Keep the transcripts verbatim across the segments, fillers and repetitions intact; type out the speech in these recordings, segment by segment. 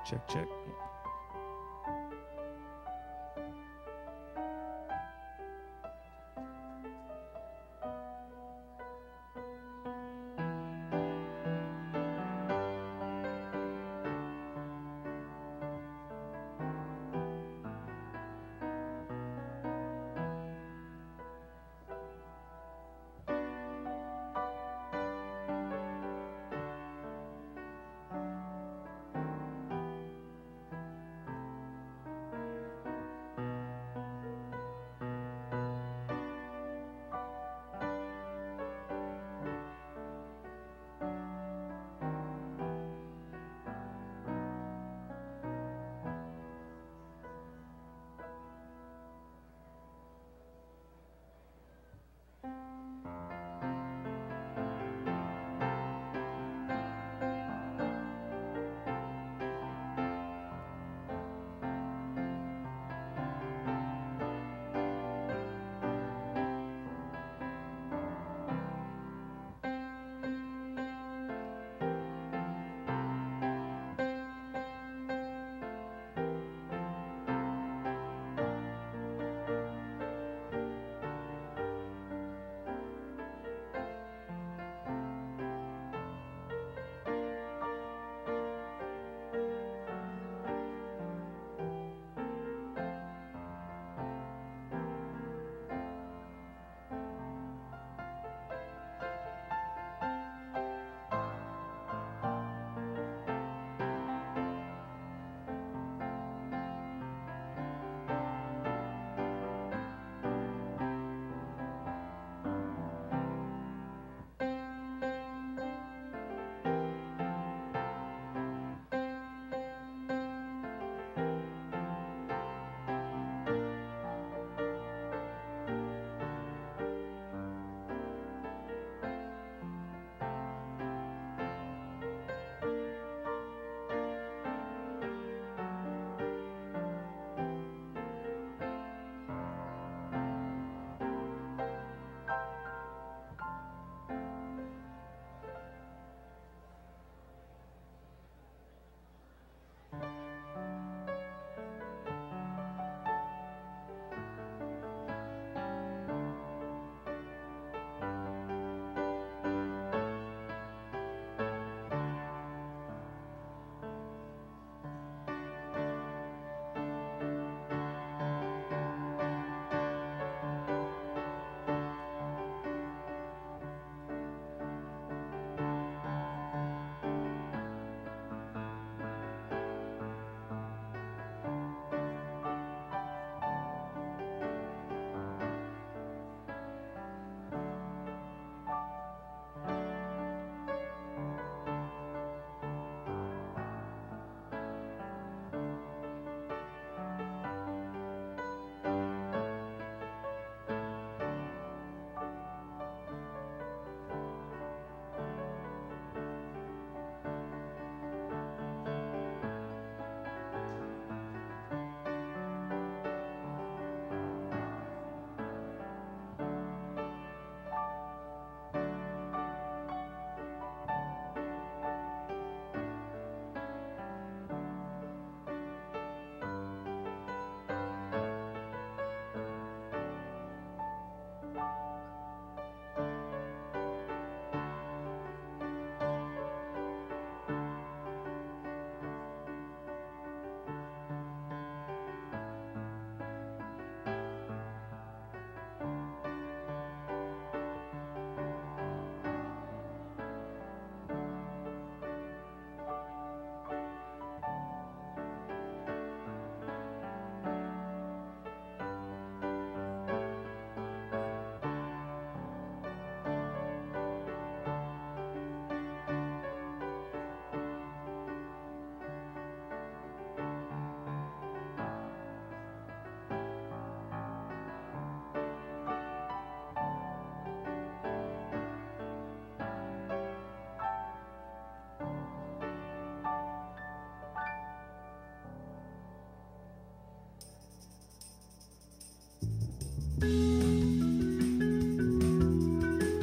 check, check.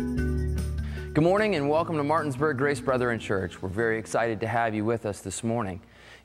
Good morning and welcome to Martinsburg Grace Brethren Church. We're very excited to have you with us this morning.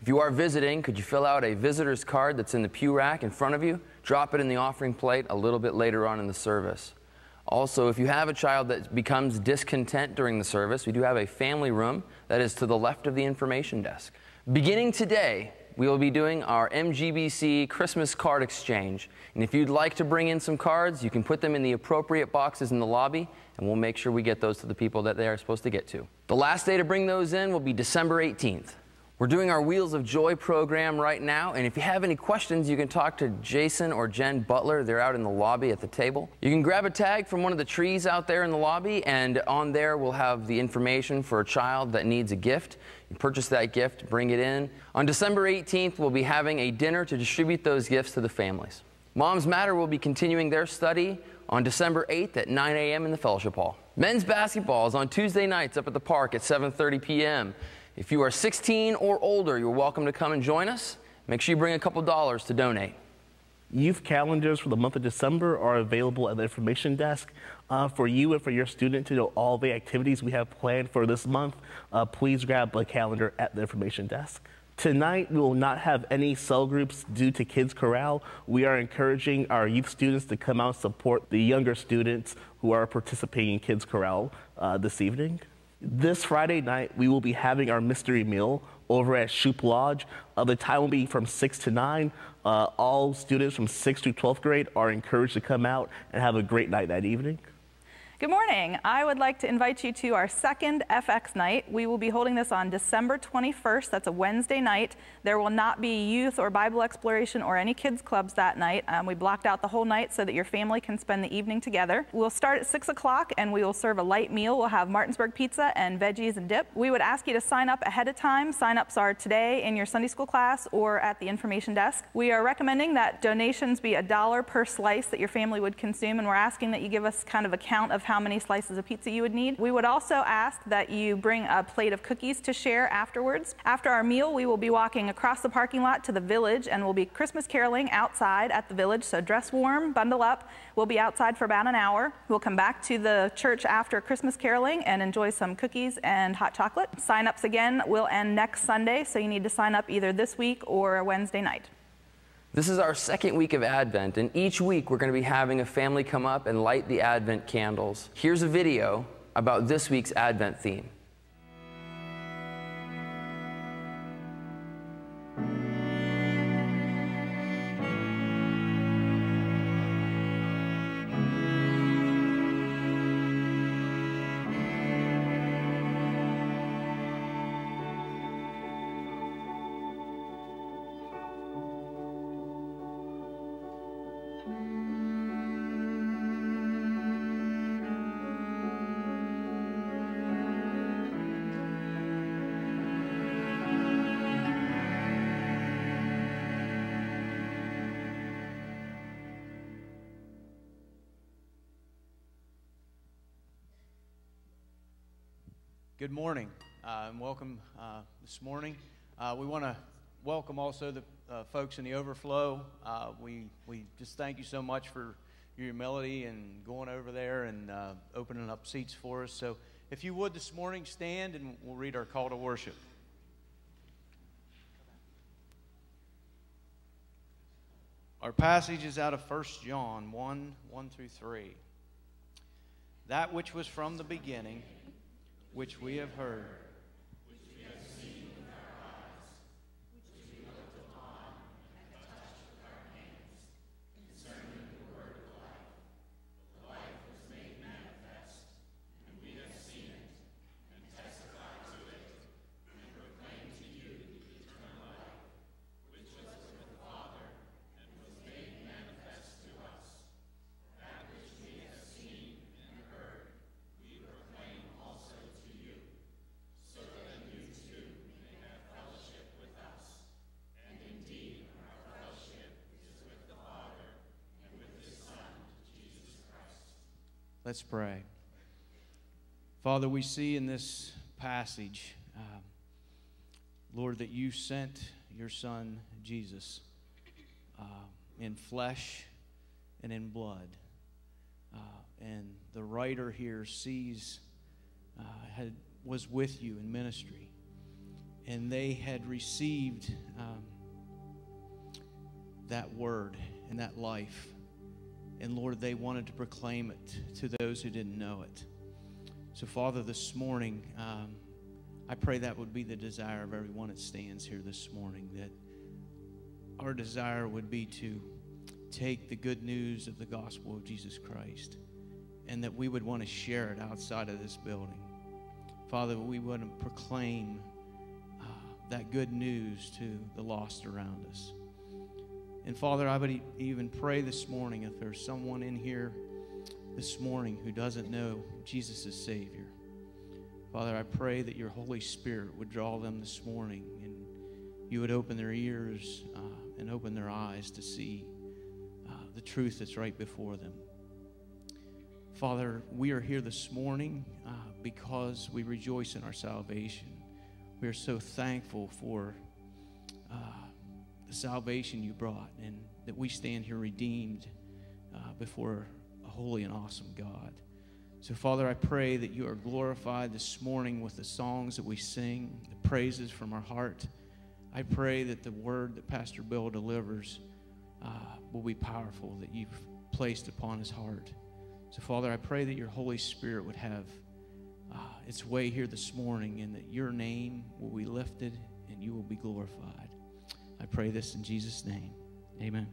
If you are visiting, could you fill out a visitor's card that's in the pew rack in front of you? Drop it in the offering plate a little bit later on in the service. Also, if you have a child that becomes discontent during the service, we do have a family room that is to the left of the information desk. Beginning today, we will be doing our M G B C Christmas card exchange. And if you'd like to bring in some cards, you can put them in the appropriate boxes in the lobby, and we'll make sure we get those to the people that they are supposed to get to. The last day to bring those in will be December eighteenth. We're doing our Wheels of Joy program right now, and if you have any questions, you can talk to Jason or Jen Butler. They're out in the lobby at the table. You can grab a tag from one of the trees out there in the lobby, and on there we'll have the information for a child that needs a gift. You purchase that gift, bring it in. On December eighteenth, we'll be having a dinner to distribute those gifts to the families. Moms Matter will be continuing their study on December eighth at nine A M in the Fellowship Hall. Men's basketball is on Tuesday nights up at the park at seven thirty P M If you are sixteen or older, you're welcome to come and join us. Make sure you bring a couple dollars to donate. Youth calendars for the month of December are available at the information desk. Uh, for you and for your student to know all the activities we have planned for this month, uh, please grab a calendar at the information desk. Tonight, we will not have any cell groups due to Kids Chorale. We are encouraging our youth students to come out and support the younger students who are participating in Kids Chorale uh, this evening. This Friday night, we will be having our mystery meal over at Shoup Lodge. Uh, the time will be from six to nine. Uh, all students from sixth through twelfth grade are encouraged to come out and have a great night that evening. Good morning. I would like to invite you to our second F X night. We will be holding this on December twenty-first. That's a Wednesday night. There will not be youth or Bible exploration or any kids clubs that night. Um, we blocked out the whole night so that your family can spend the evening together. We'll start at six o'clock and we will serve a light meal. We'll have Martinsburg pizza and veggies and dip. We would ask you to sign up ahead of time. Sign-ups are today in your Sunday school class or at the information desk. We are recommending that donations be a dollar per slice that your family would consume, and we're asking that you give us kind of a count of how many slices of pizza you would need. We would also ask that you bring a plate of cookies to share afterwards. After our meal, we will be walking across the parking lot to the village, and we'll be Christmas caroling outside at the village, so dress warm, bundle up. We'll be outside for about an hour. We'll come back to the church after Christmas caroling and enjoy some cookies and hot chocolate. Sign-ups again will end next Sunday, so you need to sign up either this week or Wednesday night. This is our second week of Advent, and each week we're going to be having a family come up and light the Advent candles. Here's a video about this week's Advent theme. Good morning uh, and welcome uh, this morning. Uh, we want to welcome also the uh, folks in the overflow. Uh, we, we just thank you so much for your humility and going over there and uh, opening up seats for us. So if you would this morning, stand and we'll read our call to worship. Our passage is out of First John one, one through three. That which was from the beginning, which we have heard, which we have seen with our eyes, which we looked upon and touched with our hands, concerning the word of life. The life was made manifest, and we have seen it, and testify to it, and proclaim to you the eternal life, which was with the Father, and was made manifest to us. That which we have seen and heard, we proclaim also to you, so that you too may have fellowship with us. And indeed, our fellowship is with the Father and with His Son, Jesus Christ. Let's pray. Father, we see in this passage, um, Lord, that you sent your Son, Jesus, uh, in flesh and in blood. Uh, and the writer here sees, uh, had, was with you in ministry. and they had received um, that word and that life. And Lord, they wanted to proclaim it to those who didn't know it. So Father, this morning, um, I pray that would be the desire of everyone that stands here this morning, that our desire would be to take the good news of the gospel of Jesus Christ, and that we would want to share it outside of this building. Father, we want to proclaim uh, that good news to the lost around us. And Father, I would e- even pray this morning, if there's someone in here this morning who doesn't know Jesus as Savior, Father, I pray that your Holy Spirit would draw them this morning, and you would open their ears uh, and open their eyes to see uh, the truth that's right before them. Father, we are here this morning uh, because we rejoice in our salvation. We are so thankful for uh, the salvation you brought, and that we stand here redeemed uh, before a holy and awesome God. So, Father, I pray that you are glorified this morning with the songs that we sing, the praises from our heart. I pray that the word that Pastor Bill delivers uh, will be powerful, that you've placed upon his heart. So, Father, I pray that your Holy Spirit would have uh, its way here this morning, and that your name will be lifted and you will be glorified. I pray this in Jesus' name. Amen.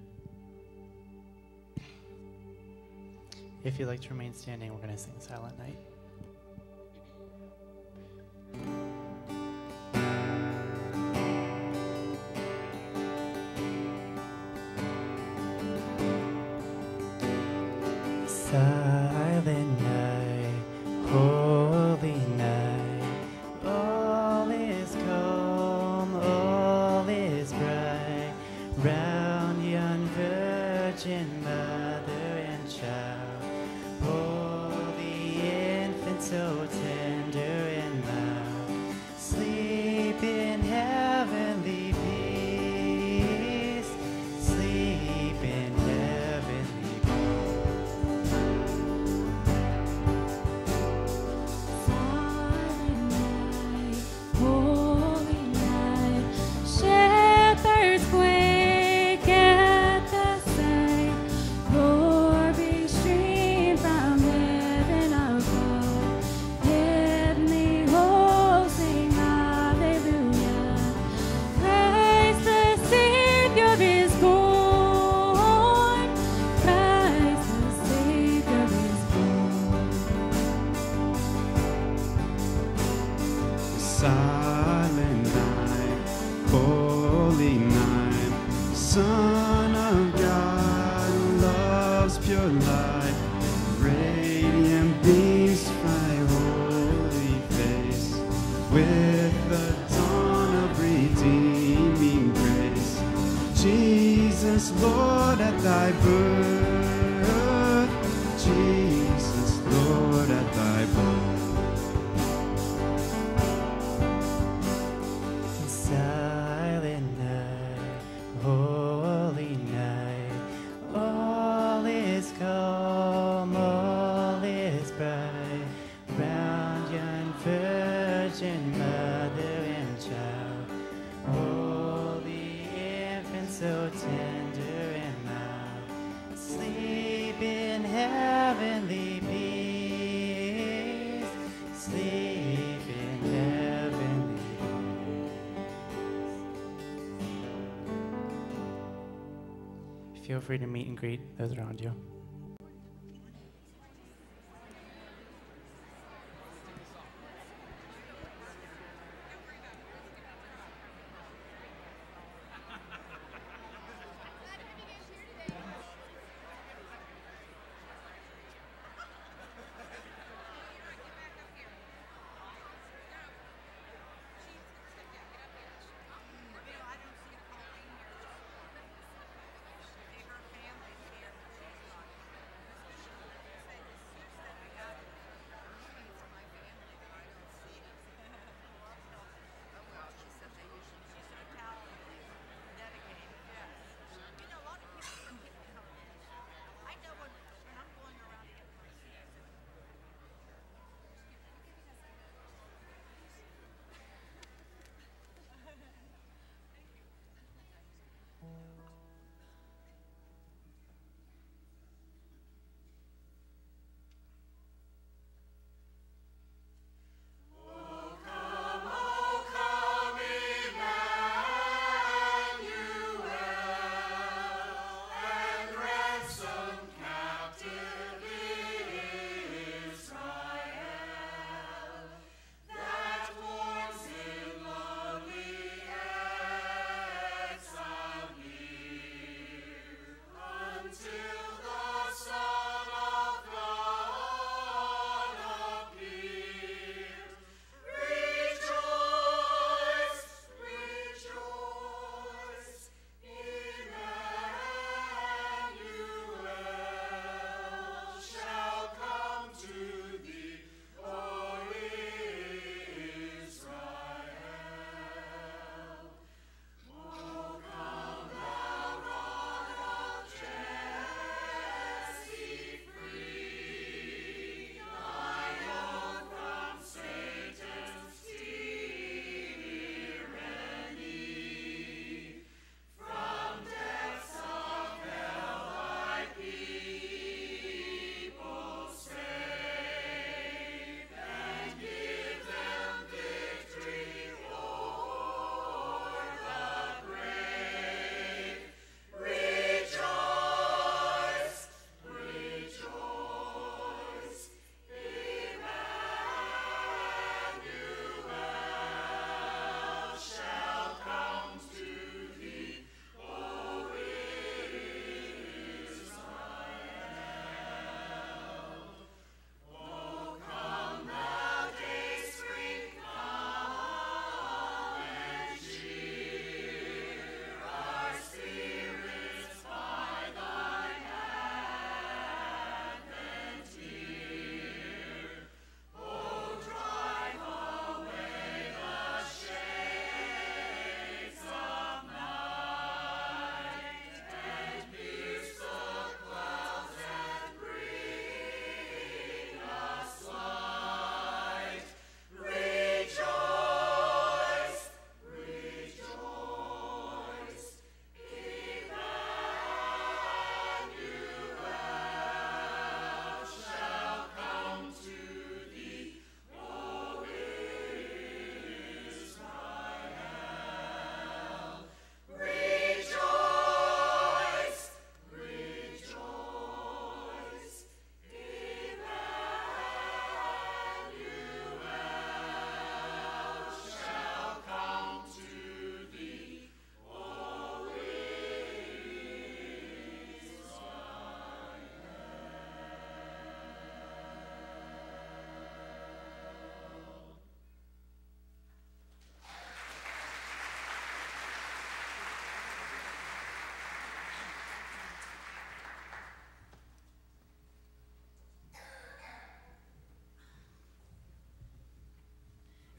If you'd like to remain standing, we're going to sing Silent Night. Silent night, holy night, all is calm, all is bright, round yon virgin mother and child, holy infant so tender and mild, sleep in heavenly peace, sleep in heavenly peace. Silent night, holy night, shepherds quake at the sight, roaring stream from heaven above, heavenly hosts sing hallelujah. Christ the Savior is born, Christ the Savior is born. Silent night, holy night, Son of God, love's pure light, radiant beams my holy face, with the dawn of redeeming grace. Jesus, Lord, at thy birth, Jesus, Lord, at thy birth. Silent night, holy night, all is calm, all is bright, round yon virgin mother and child, holy infant so tender and mild, sleep in heavenly peace, sleep in heavenly peace. Feel free to meet and greet those around you.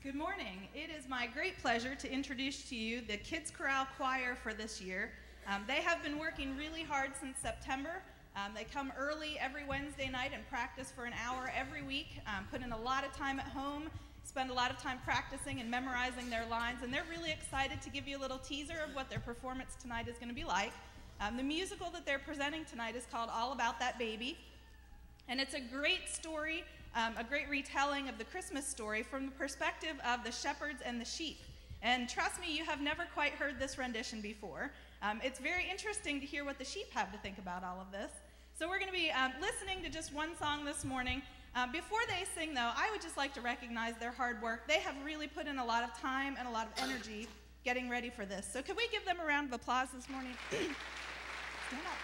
Good morning. It is my great pleasure to introduce to you the Kids Chorale Choir for this year. Um, they have been working really hard since September. Um, they come early every Wednesday night and practice for an hour every week, um, put in a lot of time at home, spend a lot of time practicing and memorizing their lines, and they're really excited to give you a little teaser of what their performance tonight is going to be like. Um, the musical that they're presenting tonight is called All About That Baby, and it's a great story. Um, a great retelling of the Christmas story from the perspective of the shepherds and the sheep. And trust me, you have never quite heard this rendition before. Um, it's very interesting to hear what the sheep have to think about all of this. So we're going to be um, listening to just one song this morning. Um, before they sing, though, I would just like to recognize their hard work. They have really put in a lot of time and a lot of energy getting ready for this. So could we give them a round of applause this morning? Stand up.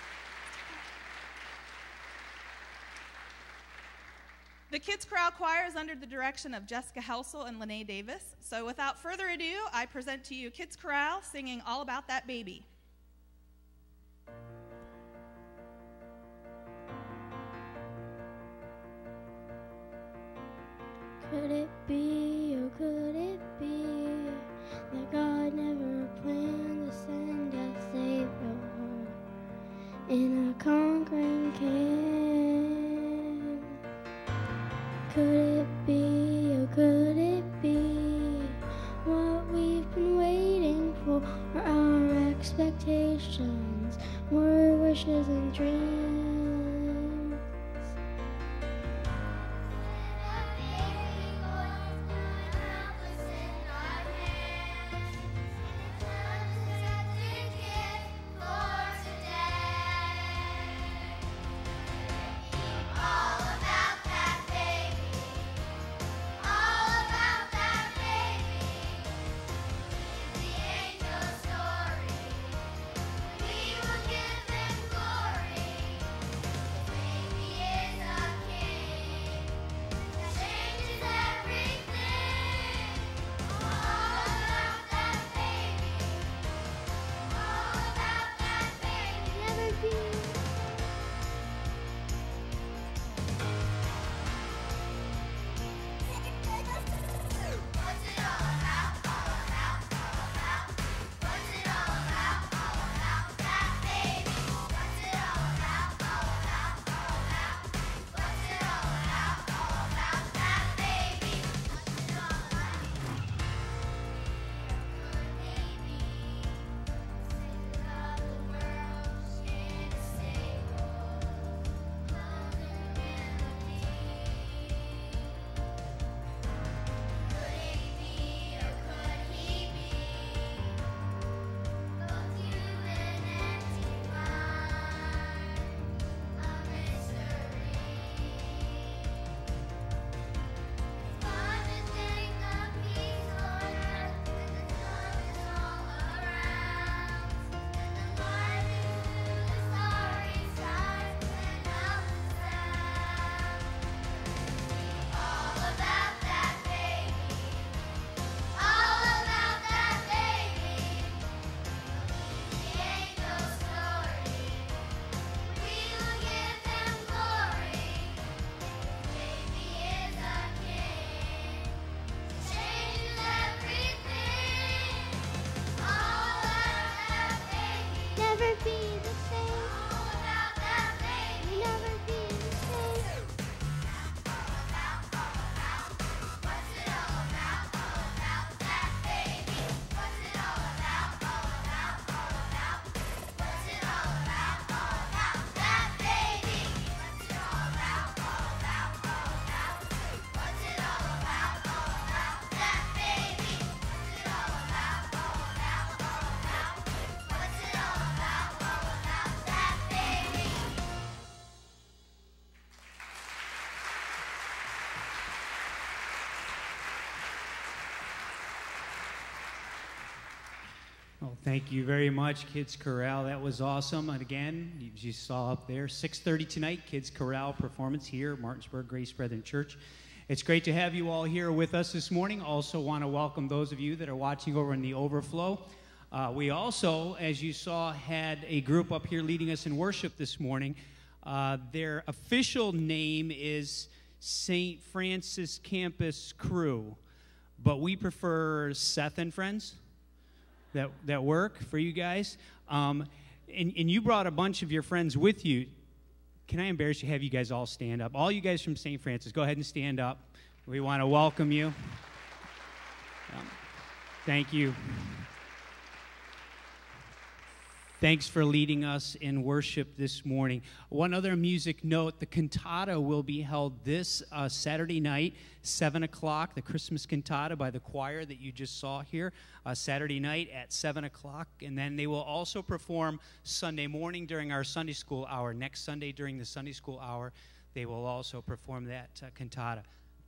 The Kids Chorale Choir is under the direction of Jessica Helsel and Lene Davis. So without further ado, I present to you Kids Chorale singing All About That Baby. Could it be, oh could it be, that God never planned to send a Savior in a conquering camp? Could it be, oh could it be, what we've been waiting for, are our expectations, were wishes and dreams? Well, thank you very much, Kids Chorale. That was awesome. And again, as you saw up there, six thirty tonight, Kids Chorale performance here at Martinsburg Grace Brethren Church. It's great to have you all here with us this morning. Also want to welcome those of you that are watching over in the overflow. Uh, we also, as you saw, had a group up here leading us in worship this morning. Uh, their official name is Saint Francis Campus Crew. but we prefer Seth and Friends. That, that work for you guys? Um, and, and you brought a bunch of your friends with you. Can I embarrass you, have you guys all stand up? All you guys from Saint Francis, go ahead and stand up. We want to welcome you. Um, thank you. Thanks for leading us in worship this morning. One other music note, the cantata will be held this uh, Saturday night, seven o'clock, the Christmas cantata by the choir that you just saw here, uh, Saturday night at seven o'clock. And then they will also perform Sunday morning during our Sunday school hour. Next Sunday during the Sunday school hour, they will also perform that uh, cantata.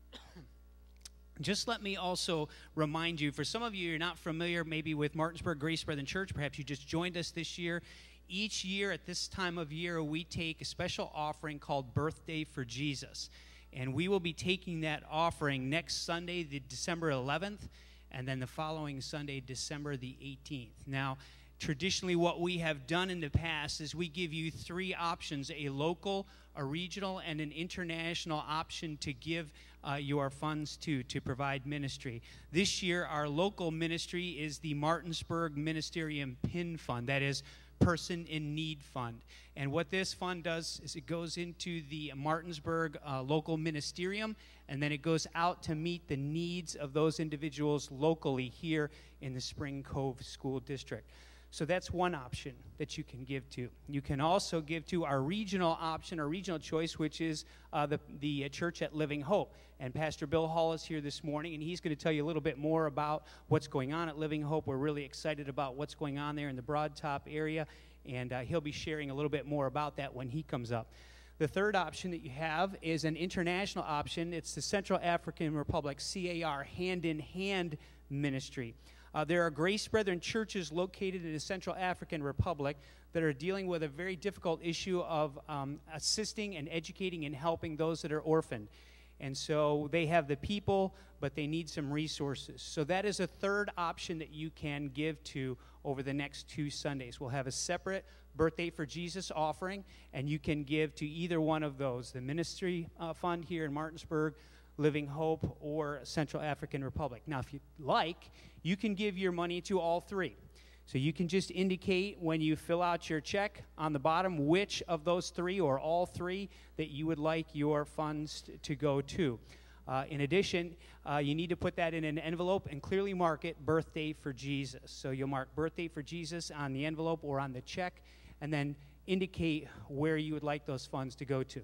Just let me also remind you, for some of you, you're not familiar maybe with Martinsburg Grace Brethren Church, perhaps you just joined us this year. Each year at this time of year, we take a special offering called Birthday for Jesus. And we will be taking that offering next Sunday, the December eleventh, and then the following Sunday, December the eighteenth. Now, traditionally what we have done in the past is we give you three options, a local, a regional, and an international option to give uh, your funds to, to provide ministry. This year, our local ministry is the Martinsburg Ministerium P I N Fund, that is, Person in Need Fund. And what this fund does is it goes into the Martinsburg uh, local ministerium, and then it goes out to meet the needs of those individuals locally here in the Spring Cove School District. So that's one option that you can give to. You can also give to our regional option, our regional choice, which is uh, the, the church at Living Hope. And Pastor Bill Hall is here this morning, and he's going to tell you a little bit more about what's going on at Living Hope. We're really excited about what's going on there in the Broad Top area, and uh, he'll be sharing a little bit more about that when he comes up. The third option that you have is an international option. It's the Central African Republic, C A R, hand-in-hand ministry. Uh, there are Grace Brethren churches located in the Central African Republic that are dealing with a very difficult issue of um, assisting and educating and helping those that are orphaned. And so they have the people, but they need some resources. So that is a third option that you can give to over the next two Sundays. We'll have a separate Birthday for Jesus offering, and you can give to either one of those, the Ministry uh, Fund here in Martinsburg, Living Hope, or Central African Republic. Now, if you like, you can give your money to all three. So you can just indicate when you fill out your check on the bottom which of those three or all three that you would like your funds to go to. Uh, in addition, uh, you need to put that in an envelope and clearly mark it Birthday for Jesus. So you'll mark Birthday for Jesus on the envelope or on the check, and then indicate where you would like those funds to go to.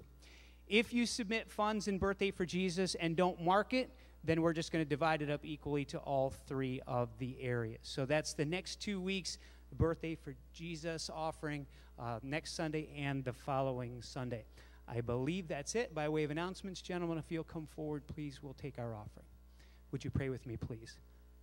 If you submit funds in Birthday for Jesus and don't mark it, then we're just going to divide it up equally to all three of the areas. So that's the next two weeks, the Birthday for Jesus offering uh, next Sunday and the following Sunday. I believe that's it. By way of announcements, gentlemen, if you'll come forward, please, we'll take our offering. Would you pray with me, please?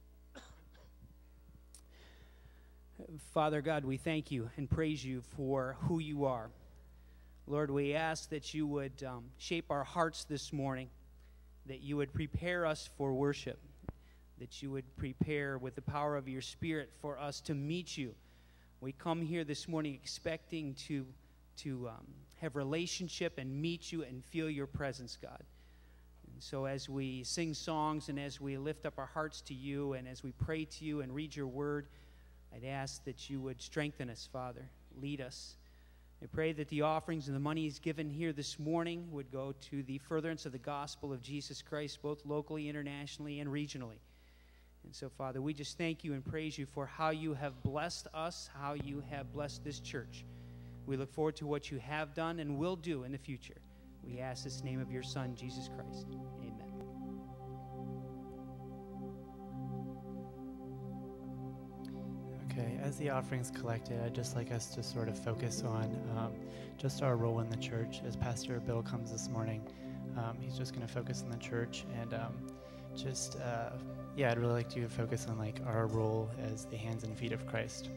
Father God, we thank you and praise you for who you are. Lord, we ask that you would um, shape our hearts this morning, that you would prepare us for worship, that you would prepare with the power of your Spirit for us to meet you. We come here this morning expecting to, to um, have relationship and meet you and feel your presence, God. And so as we sing songs and as we lift up our hearts to you and as we pray to you and read your word, I'd ask that you would strengthen us, Father, lead us. I pray that the offerings and the monies given here this morning would go to the furtherance of the gospel of Jesus Christ, both locally, internationally, and regionally. And so, Father, we just thank you and praise you for how you have blessed us, how you have blessed this church. We look forward to what you have done and will do in the future. We ask this in the name of your Son, Jesus Christ. Amen. Okay, as the offering's collected, I'd just like us to sort of focus on um, just our role in the church. As Pastor Bill comes this morning, um, he's just going to focus on the church, and um, just, uh, yeah, I'd really like to focus on like our role as the hands and feet of Christ.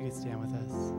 please stand with us.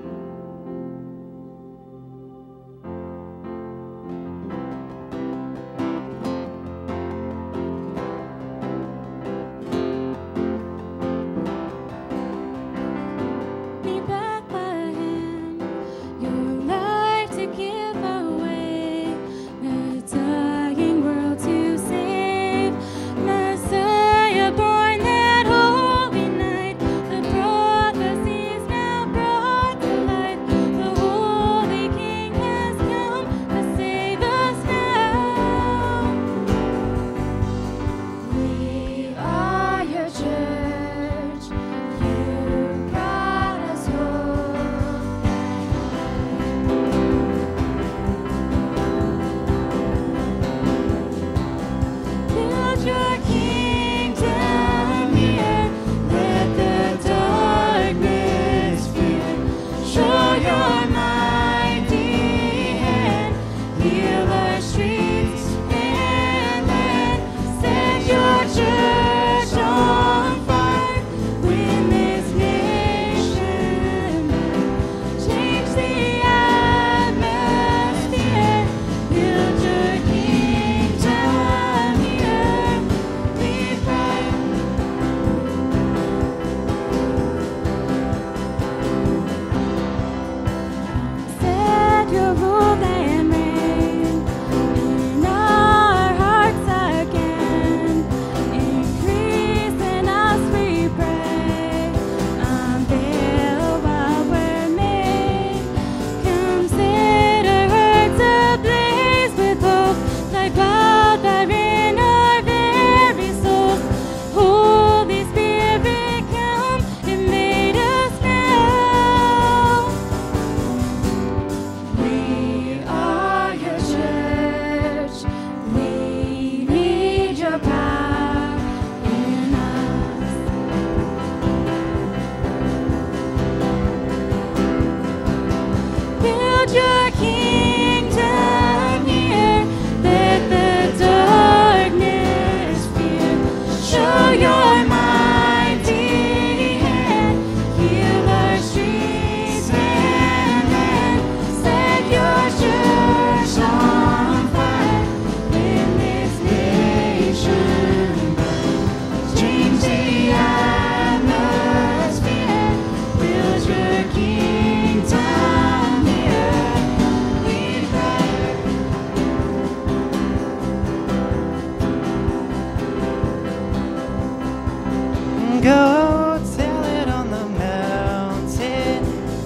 Go tell it on the mountain,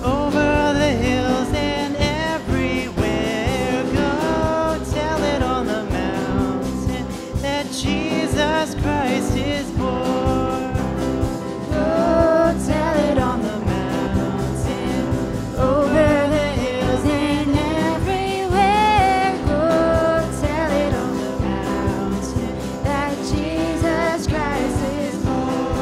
over the hills and everywhere. Go tell it on the mountain that Jesus Christ is born. Go tell it on the mountain, over the hills and everywhere. Go tell it on the mountain that Jesus Christ is born.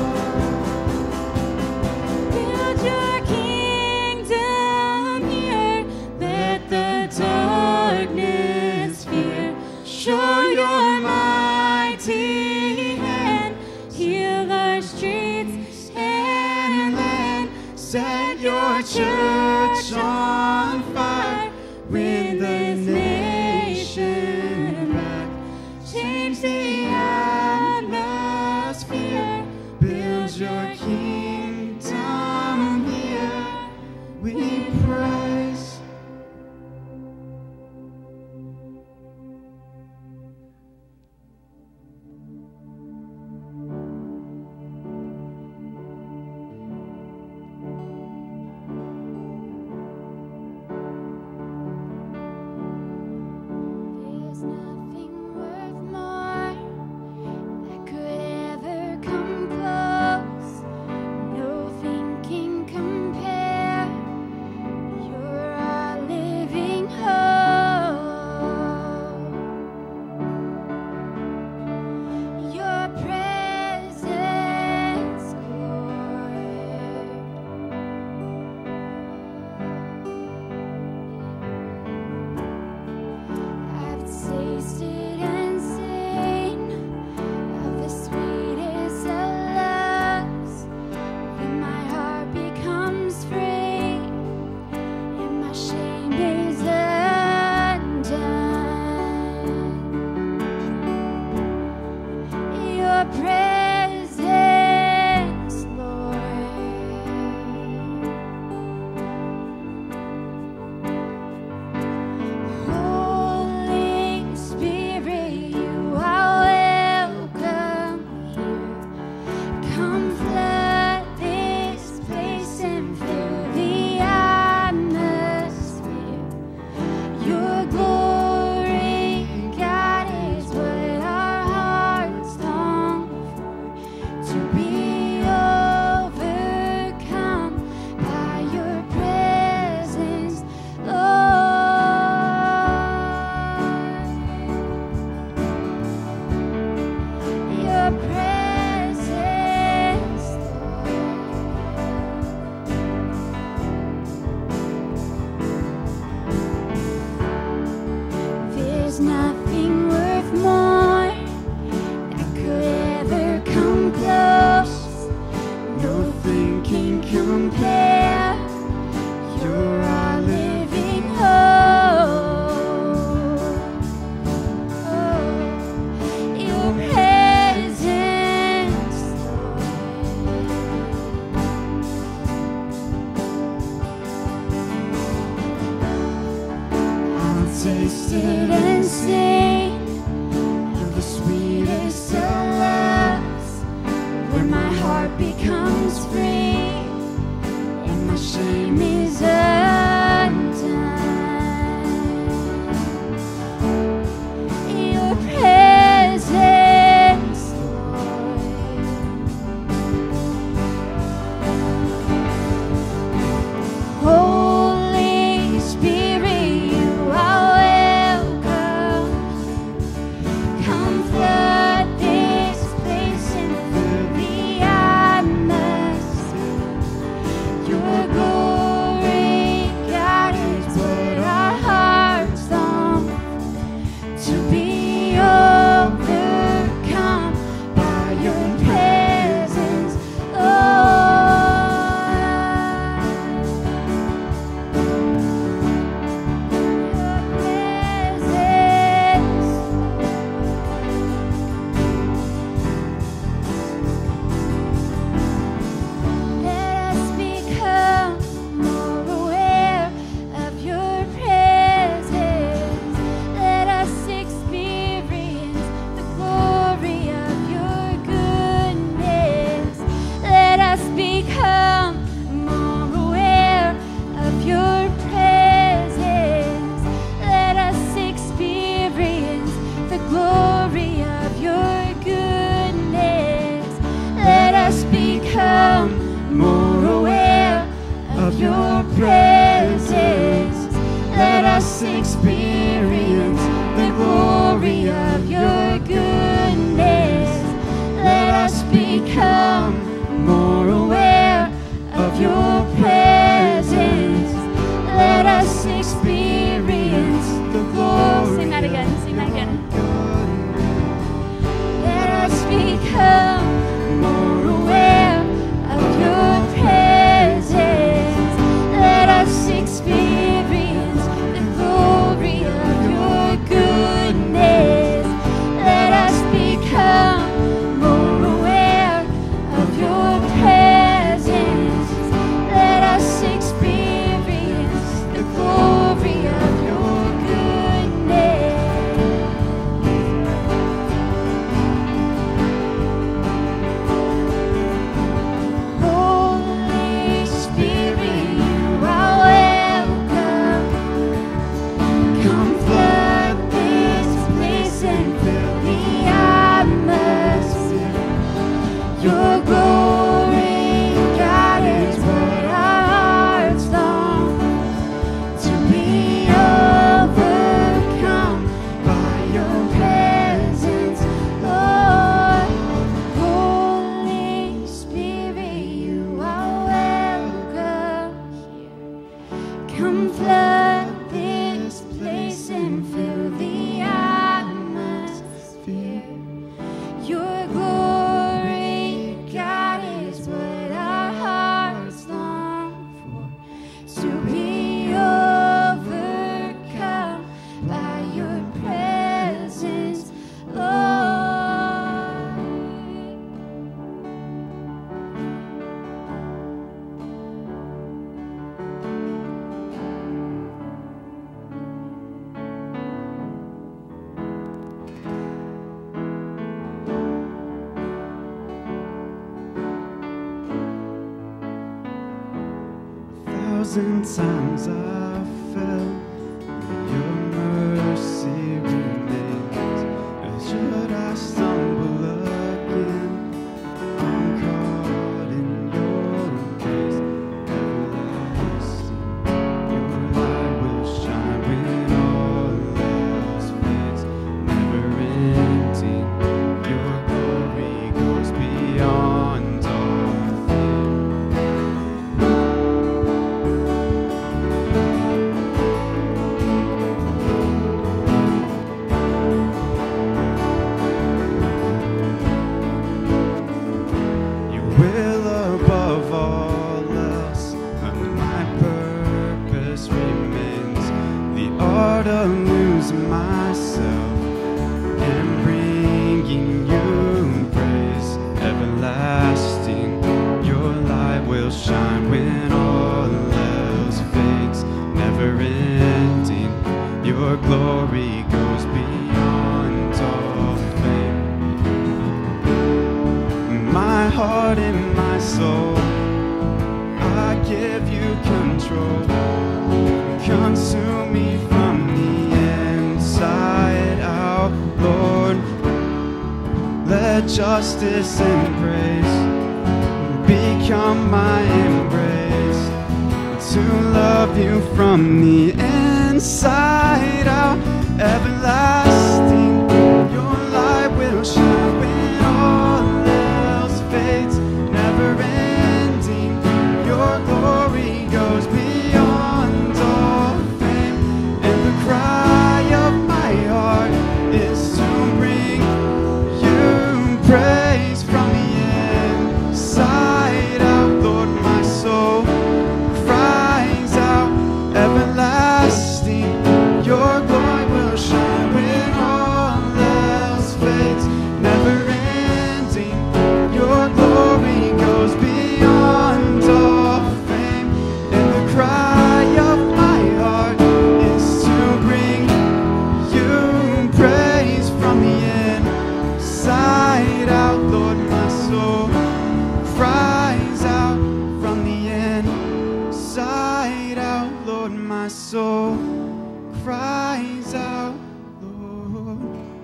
Build your kingdom here, let the darkness fear. Show your mighty hand, heal our streets and land. Set your church on fire, win this nation back. Change the atmosphere, build your kingdom here. We praise. There's nothing worth more that could ever come close. Nothing can compare tasted and seen of the sweetest of loves, where my heart becomes free and my shame is undone. Your presence, Lord. Holy Spirit, you are welcome. Come flood this place and fill the atmosphere. Your glory, God, is what our hearts long to be overcome by your presence, Lord. Your presence. Let us become more aware of your presence. Let us experience the glory of your goodness. Let us become more aware of your presence. Let us experience the glory of your goodness. Let us become more aware of your presence. Let us experience the glory. Sing that again. Sing that again. Let us become more aware of your presence. Let us experience the glory of your goodness. Let us become more aware of your presence. Let us experience the glory of your goodness. Holy Spirit, you are welcome. Come flood this place and fill the atmosphere. Your glory, God, is what our hearts long to be overcome by your presence, Lord. Holy Spirit, you are welcome here. Come flood this place and fill the atmosphere. Your glory, God, is what our hearts long for, to be overcome by your presence, Lord. thousand times I fell, your mercy remains. Should I stumble again, I'm caught in your grace. Everlasting, your light will shine when all else fades. Never ending, your glory goes beyond all fear. glory goes beyond all fame. My heart and my soul, I give you control. Consume me from the inside out, Lord. Let justice and grace become my embrace, to love you from the inside out. Everlasting, your light will shine when all else fades. Never ending, your glory goes beyond all fame. And the cry of my heart is to bring you praise from the inside out. Lord, my soul cries out. Everlasting, your glory will shine when all else fades. Never ending, your glory goes beyond all fame. And the cry of my heart is to bring you praise from the inside out. Lord, my soul cries out from the inside out. Lord, my soul cries out, Lord.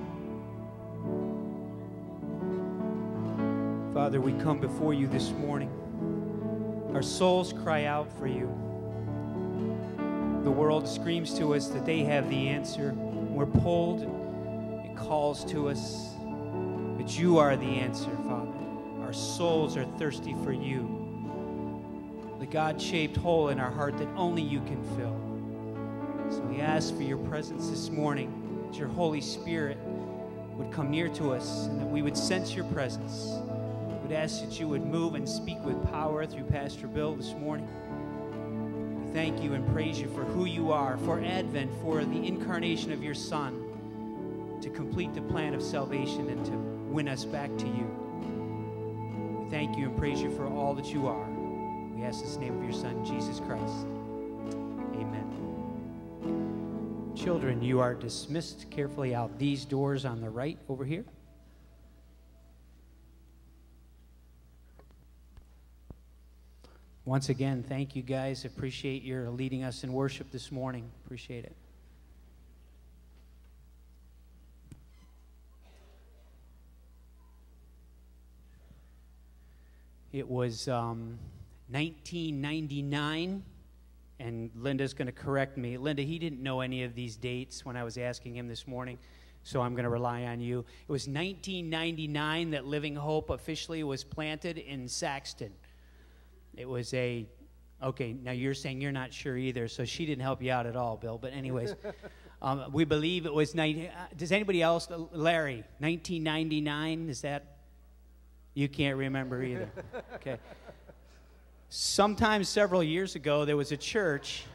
Father, we come before you this morning. Our souls cry out for you. The world screams to us that they have the answer. We're pulled. It calls to us. But you are the answer, Father. Our souls are thirsty for you. The God-shaped hole in our heart that only you can fill. So we ask for your presence this morning, that your Holy Spirit would come near to us and that we would sense your presence. We would ask that you would move and speak with power through Pastor Bill this morning. We thank you and praise you for who you are, for Advent, for the incarnation of your Son, to complete the plan of salvation and to win us back to you. We thank you and praise you for all that you are. We ask this in the name of your Son, Jesus Christ. Amen. Children, you are dismissed carefully out these doors on the right over here. Once again, thank you guys. Appreciate your leading us in worship this morning. Appreciate it. It was um, nineteen ninety-nine, and Linda's going to correct me. Linda, he didn't know any of these dates when I was asking him this morning, so I'm going to rely on you. It was nineteen ninety-nine that Living Hope officially was planted in Saxton. It was a, okay, now you're saying you're not sure either, so she didn't help you out at all, Bill, but anyways, um, we believe it was, uh, does anybody else, Larry, nineteen ninety-nine, is that? You can't remember either. Okay. Sometime several years ago, there was a church.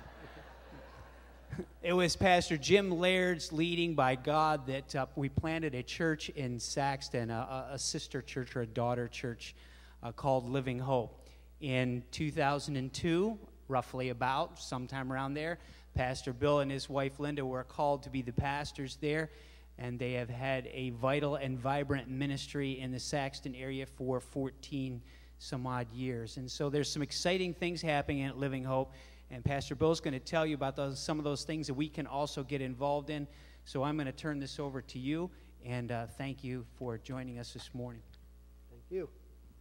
It was Pastor Jim Laird's leading by God that uh, we planted a church in Saxton, a, a sister church or a daughter church uh, called Living Hope. In two thousand two, roughly about, sometime around there, Pastor Bill and his wife Linda were called to be the pastors there. And they have had a vital and vibrant ministry in the Saxton area for fourteen some odd years. And so there's some exciting things happening at Living Hope. And Pastor Bill's going to tell you about those, some of those things that we can also get involved in. So I'm going to turn this over to you. And uh, thank you for joining us this morning. Thank you.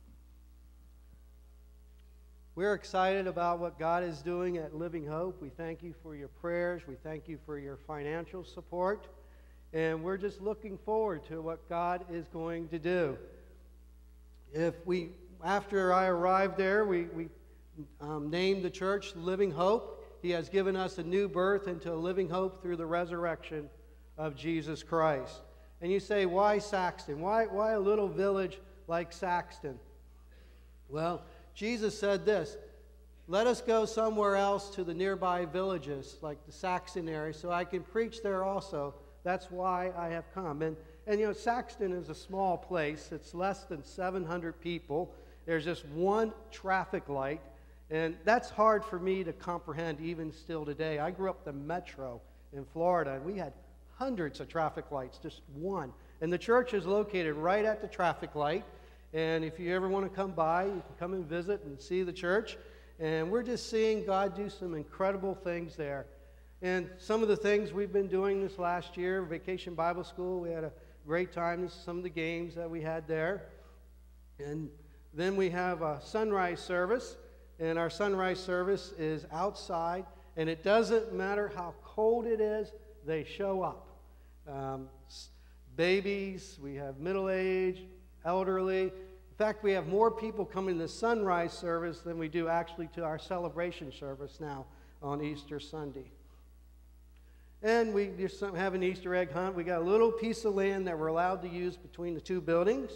We're excited about what God is doing at Living Hope. We thank you for your prayers. We thank you for your financial support. And we're just looking forward to what God is going to do. If we, after I arrived there, we, we um, named the church Living Hope. He has given us a new birth into a living hope through the resurrection of Jesus Christ. And you say, why Saxton? Why, why a little village like Saxton? Well, Jesus said this, let us go somewhere else to the nearby villages, like the Saxton area, so I can preach there also. That's why I have come. And, and you know, Saxton is a small place. It's less than seven hundred people. There's just one traffic light. And that's hard for me to comprehend even still today. I grew up in the metro in Florida, and we had hundreds of traffic lights, just one. And the church is located right at the traffic light. And if you ever want to come by, you can come and visit and see the church. And we're just seeing God do some incredible things there. And some of the things we've been doing this last year, Vacation Bible School, we had a great time. This is some of the games that we had there. And then we have a sunrise service. And our sunrise service is outside. And it doesn't matter how cold it is, they show up. Um, babies, we have middle-aged, elderly. In fact, we have more people coming to the sunrise service than we do actually to our celebration service now on Easter Sunday. And we just have an Easter egg hunt. We got a little piece of land that we're allowed to use between the two buildings.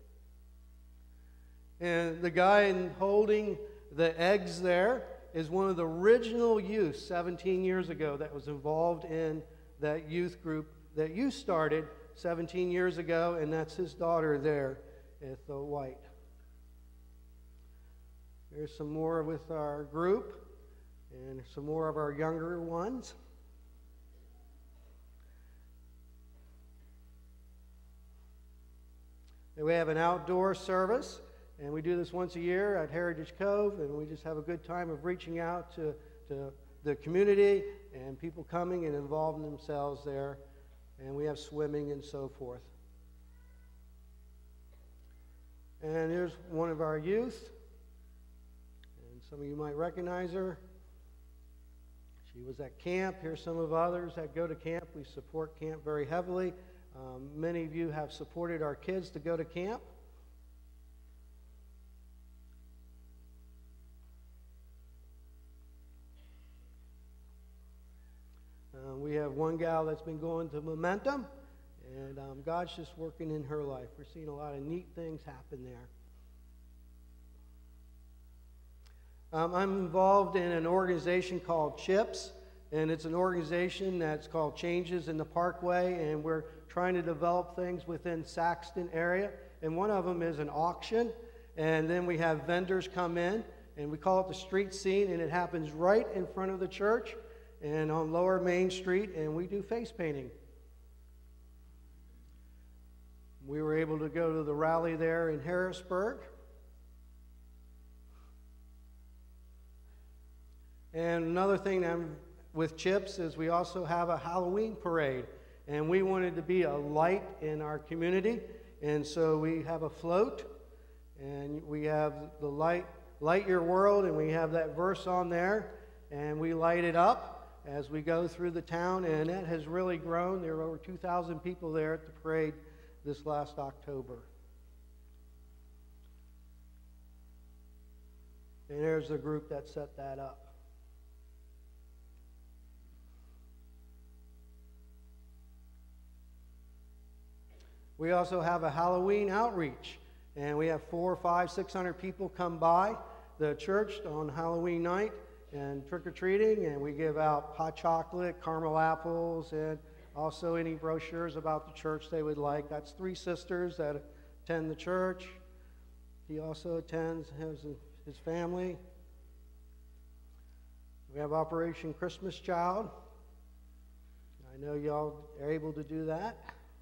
And the guy holding the eggs there is one of the original youth seventeen years ago that was involved in that youth group that you started seventeen years ago, and that's his daughter there at the white. There's some more with our group and some more of our younger ones. And we have an outdoor service, and we do this once a year at Heritage Cove, and we just have a good time of reaching out to, to the community and people coming and involving themselves there. And we have swimming and so forth. And here's one of our youth. And some of you might recognize her. She was at camp. Here's some of others that go to camp. We support camp very heavily. Um, many of you have supported our kids to go to camp. Uh, we have one gal that's been going to Momentum, and um, God's just working in her life. We're seeing a lot of neat things happen there. Um, I'm involved in an organization called CHIPS, and it's an organization that's called Changes in the Parkway, and we're trying to develop things within Saxton area. And one of them is an auction, and then we have vendors come in, and we call it the street scene, and it happens right in front of the church and on Lower Main Street, and we do face painting. We were able to go to the rally there in Harrisburg. And another thing that I'm with CHIPS is we also have a Halloween parade, and we wanted to be a light in our community, and so we have a float, and we have the light, light your world, and we have that verse on there, and we light it up as we go through the town, and that has really grown. There were over two thousand people there at the parade this last October. And there's the group that set that up. We also have a Halloween outreach, and we have four, five, six hundred people come by the church on Halloween night and trick-or-treating, and we give out hot chocolate, caramel apples, and also any brochures about the church they would like. That's three sisters that attend the church. He also attends, has his family. We have Operation Christmas Child. I know y'all are able to do that.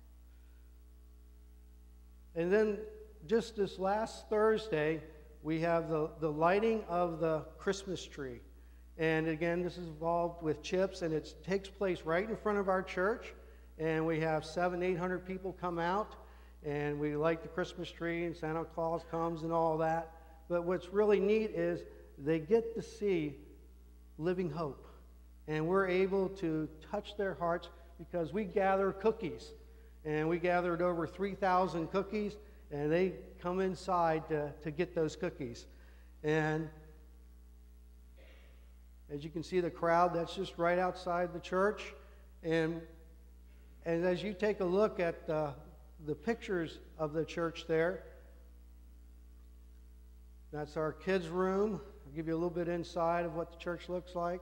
And then just this last Thursday, we have the, the lighting of the Christmas tree. And again, this is involved with CHIPS, and it takes place right in front of our church. And we have seven, eight hundred people come out, and we light the Christmas tree, and Santa Claus comes and all that. But what's really neat is they get to see Living Hope. And we're able to touch their hearts because we gather cookies. And we gathered over three thousand cookies, and they come inside to, to get those cookies. And as you can see the crowd, that's just right outside the church. And, and as you take a look at the, the pictures of the church there, that's our kids' room. I'll give you a little bit inside of what the church looks like.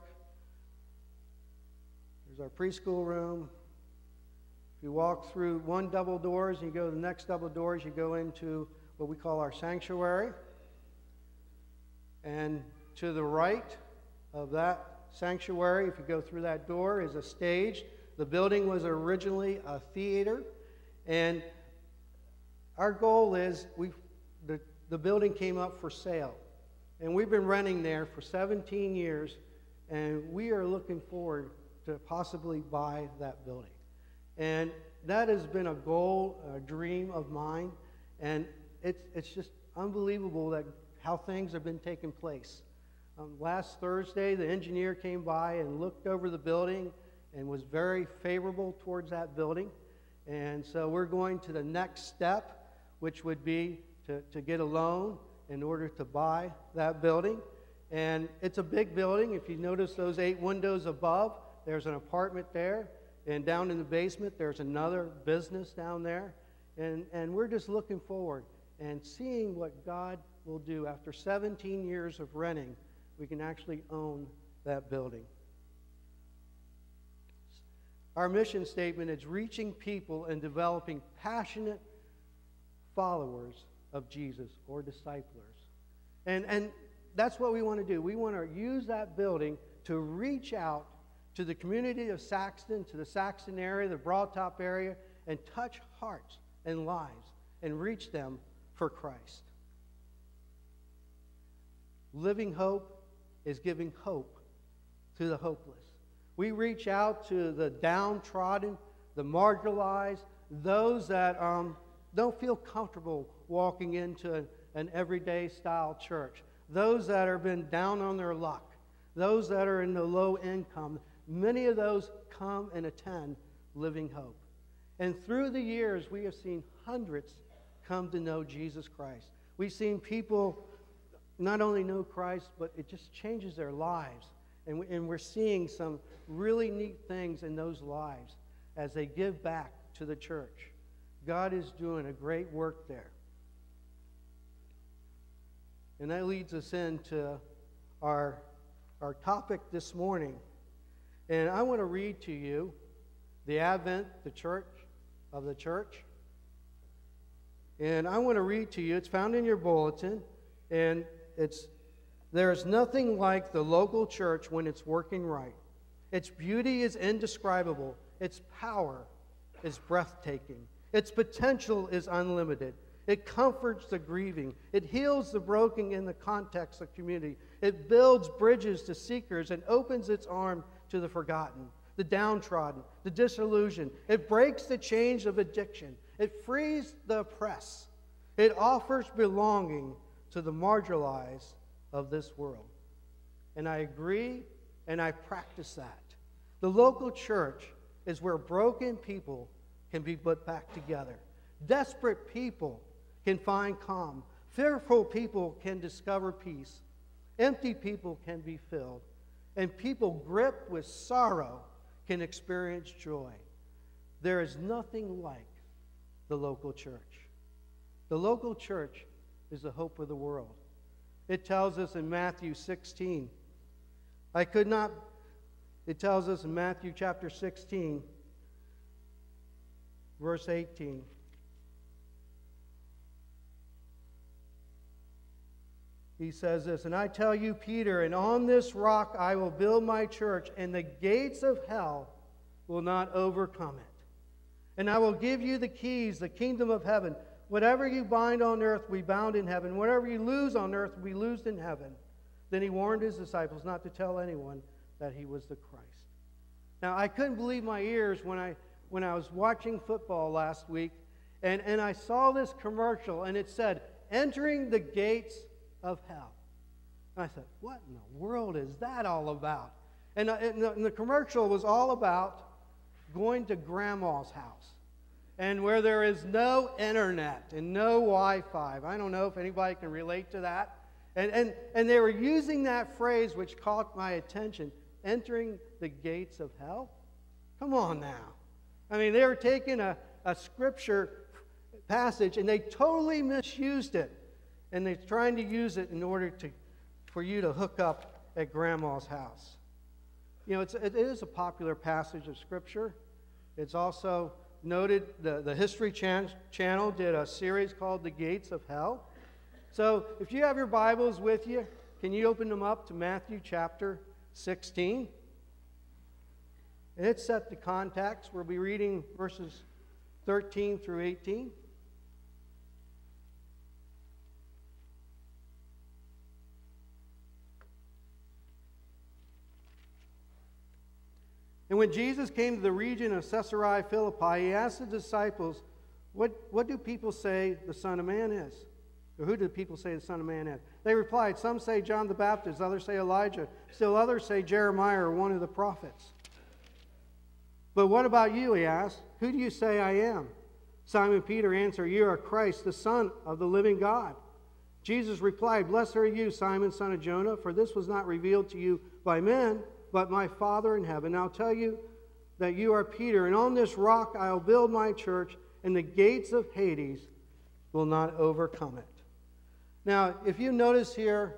There's our preschool room. If you walk through one double doors and you go to the next double doors, you go into what we call our sanctuary. And to the right of that sanctuary, if you go through that door, is a stage. The building was originally a theater, and our goal is we the, the building came up for sale. And we've been renting there for seventeen years, and we are looking forward to possibly buy that building. And that has been a goal, a dream of mine, and it's, it's just unbelievable that how things have been taking place. Um, last Thursday, the engineer came by and looked over the building and was very favorable towards that building. And so we're going to the next step, which would be to, to get a loan in order to buy that building. And it's a big building. If you notice those eight windows above, there's an apartment there. And down in the basement, there's another business down there. And, and we're just looking forward and seeing what God will do. After seventeen years of renting, we can actually own that building. Our mission statement is reaching people and developing passionate followers of Jesus or disciplers. And, and that's what we want to do. We want to use that building to reach out to the community of Saxton, to the Saxton area, the Broad Top area, and touch hearts and lives and reach them for Christ. Living Hope is giving hope to the hopeless. We reach out to the downtrodden, the marginalized, those that um, don't feel comfortable walking into an, an everyday style church, those that have been down on their luck, those that are in the low income. Many of those come and attend Living Hope. And through the years, we have seen hundreds come to know Jesus Christ. We've seen people not only know Christ, but it just changes their lives. And, we, and we're seeing some really neat things in those lives as they give back to the church. God is doing a great work there. And that leads us into our, our topic this morning. And I want to read to you the Advent, the church of the church. And I want to read to you, it's found in your bulletin, and it's, there is nothing like the local church when it's working right. Its beauty is indescribable. Its power is breathtaking. Its potential is unlimited. It comforts the grieving. It heals the broken in the context of community. It builds bridges to seekers and opens its arm to the forgotten, the downtrodden, the disillusioned. It breaks the chains of addiction. It frees the oppressed. It offers belonging to the marginalized of this world. And I agree, and I practice that. The local church is where broken people can be put back together. Desperate people can find calm. Fearful people can discover peace. Empty people can be filled. And people gripped with sorrow can experience joy. There is nothing like the local church. The local church is the hope of the world. It tells us in Matthew sixteen. I could not, it tells us in Matthew chapter sixteen, verse eighteen. He says this, and I tell you, Peter, and on this rock I will build my church, and the gates of hell will not overcome it. And I will give you the keys, the kingdom of heaven. Whatever you bind on earth will be bound in heaven. Whatever you lose on earth will be loosed in heaven. Then he warned his disciples not to tell anyone that he was the Christ. Now, I couldn't believe my ears when I, when I was watching football last week, and, and I saw this commercial, and it said, entering the gates of hell. And I said, what in the world is that all about? And, uh, and, the, and the commercial was all about going to grandma's house, and where there is no internet and no Wi-Fi. I don't know if anybody can relate to that. And, and, and they were using that phrase, which caught my attention, entering the gates of hell. Come on now. I mean, they were taking a, a scripture passage and they totally misused it. And they're trying to use it in order to, for you to hook up at grandma's house. You know, it's, it is a popular passage of Scripture. It's also noted, the, the History Chan- Channel did a series called The Gates of Hell. So if you have your Bibles with you, can you open them up to Matthew chapter sixteen? And it set the context. We'll be reading verses thirteen through eighteen. And when Jesus came to the region of Caesarea Philippi, he asked the disciples, what, what do people say the Son of Man is? Or who do people say the Son of Man is? They replied, some say John the Baptist, others say Elijah, still others say Jeremiah or one of the prophets. But what about you, he asked. Who do you say I am? Simon Peter answered, you are Christ, the Son of the living God. Jesus replied, blessed are you, Simon, son of Jonah, for this was not revealed to you by men, but my Father in heaven. I'll tell you that you are Peter, and on this rock I'll build my church, and the gates of Hades will not overcome it. Now, if you notice here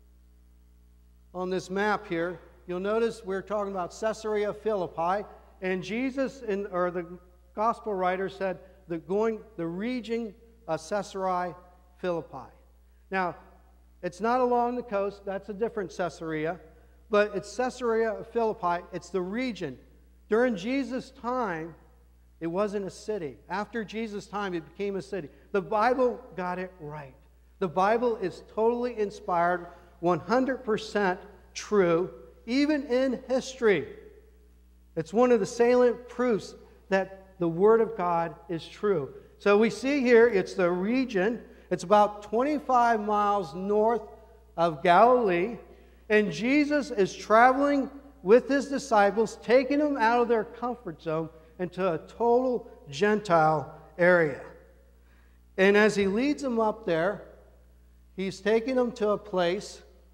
on this map here, you'll notice we're talking about Caesarea Philippi, and Jesus, in, or the gospel writer said, the, going, the region of Caesarea Philippi. Now, it's not along the coast, that's a different Caesarea, but it's Caesarea Philippi, it's the region. During Jesus' time, it wasn't a city. After Jesus' time, it became a city. The Bible got it right. The Bible is totally inspired, one hundred percent true, even in history. It's one of the salient proofs that the Word of God is true. So we see here, it's the region. It's about twenty-five miles north of Galilee. And Jesus is traveling with his disciples, taking them out of their comfort zone into a total Gentile area. And as he leads them up there, he's taking them to a place.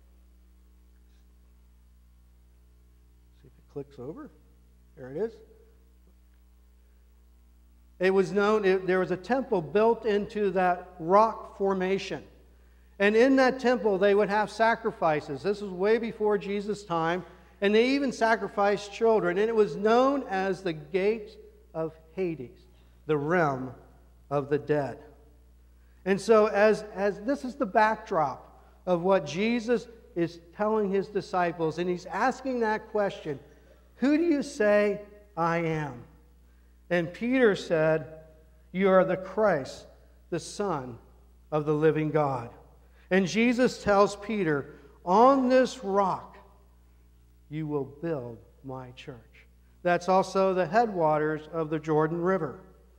See if it clicks over. There it is. It was known, it, there was a temple built into that rock formation. And in that temple, they would have sacrifices. This was way before Jesus' time. And they even sacrificed children. And it was known as the gate of Hades, the realm of the dead. And so as, as this is the backdrop of what Jesus is telling his disciples, and he's asking that question, who do you say I am? And Peter said, you are the Christ, the Son of the living God. And Jesus tells Peter, on this rock you will build my church. That's also the headwaters of the Jordan River.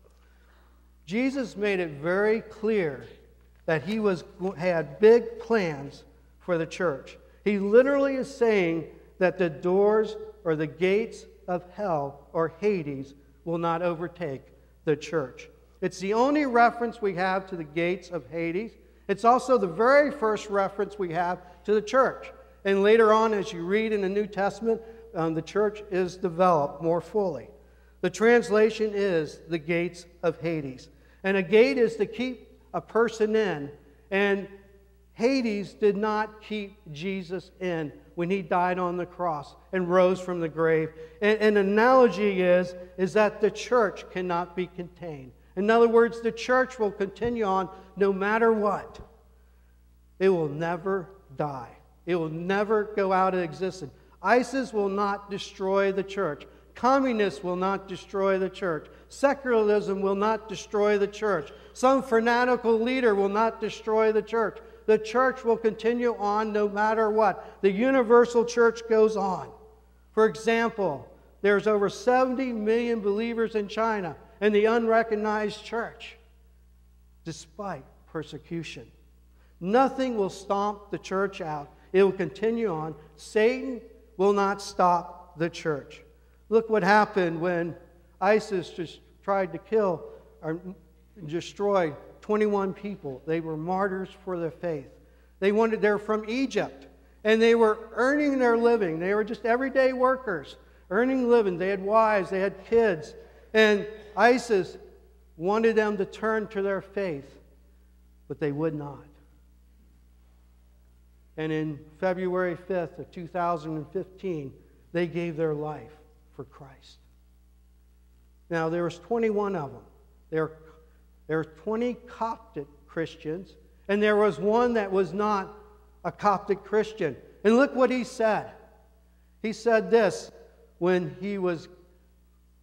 Jesus made it very clear that he was had big plans for the church. He literally is saying that the doors or the gates of hell or Hades will not overtake the church. It's the only reference we have to the gates of Hades. It's also the very first reference we have to the church. And later on, as you read in the New Testament, um, the church is developed more fully. The translation is the gates of Hades. And a gate is to keep a person in. And Hades did not keep Jesus in when he died on the cross and rose from the grave. And an analogy is, is that the church cannot be contained. In other words, the church will continue on no matter what. It will never die. It will never go out of existence. ISIS will not destroy the church. Communists will not destroy the church. Secularism will not destroy the church. Some fanatical leader will not destroy the church. The church will continue on no matter what. The universal church goes on. For example, there's over seventy million believers in China in the unrecognized church, despite persecution. Nothing will stomp the church out. It will continue on. Satan will not stop the church. Look what happened when ISIS just tried to kill or destroy twenty-one people. They were martyrs for their faith. They wanted, they're from Egypt, and they were earning their living. They were just everyday workers, earning living. They had wives, they had kids, and ISIS wanted them to turn to their faith, but they would not. And in February fifth of two thousand fifteen, they gave their life for Christ. Now, there was twenty-one of them. There, there were twenty Coptic Christians, and there was one that was not a Coptic Christian. And look what he said. He said this when he was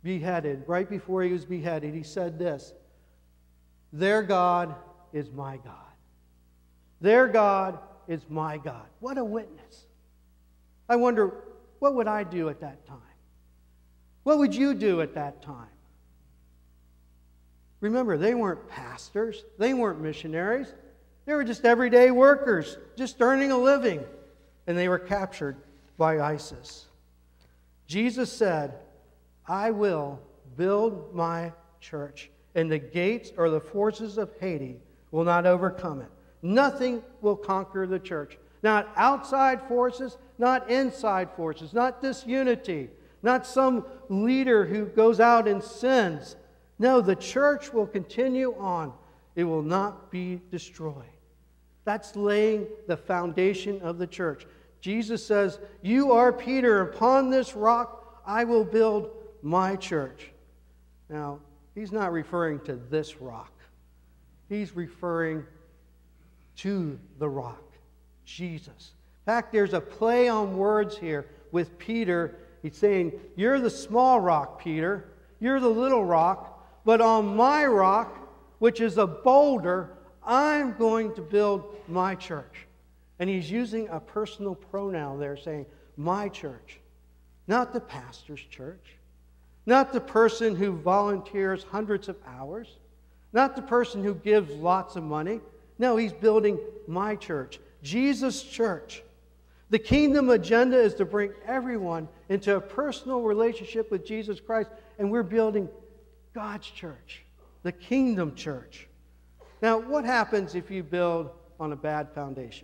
beheaded, right before he was beheaded, he said this, "Their God is my God. Their God is my God." What a witness. I wonder, what would I do at that time? What would you do at that time? Remember, they weren't pastors. They weren't missionaries. They were just everyday workers, just earning a living. And they were captured by ISIS. Jesus said, "I will build my church, and the gates or the forces of Hades will not overcome it." Nothing will conquer the church. Not outside forces, not inside forces, not disunity, not some leader who goes out and sins. No, the church will continue on. It will not be destroyed. That's laying the foundation of the church. Jesus says, "You are Peter, upon this rock I will build my church." Now, he's not referring to this rock. He's referring to the rock, Jesus. In fact, there's a play on words here with Peter. He's saying, "You're the small rock, Peter. You're the little rock. But on my rock, which is a boulder, I'm going to build my church." And he's using a personal pronoun there, saying, "my church." Not the pastor's church. Not the person who volunteers hundreds of hours. Not the person who gives lots of money. No, he's building my church. Jesus' church. The kingdom agenda is to bring everyone into a personal relationship with Jesus Christ, and we're building God's church, the kingdom church. Now, what happens if you build on a bad foundation?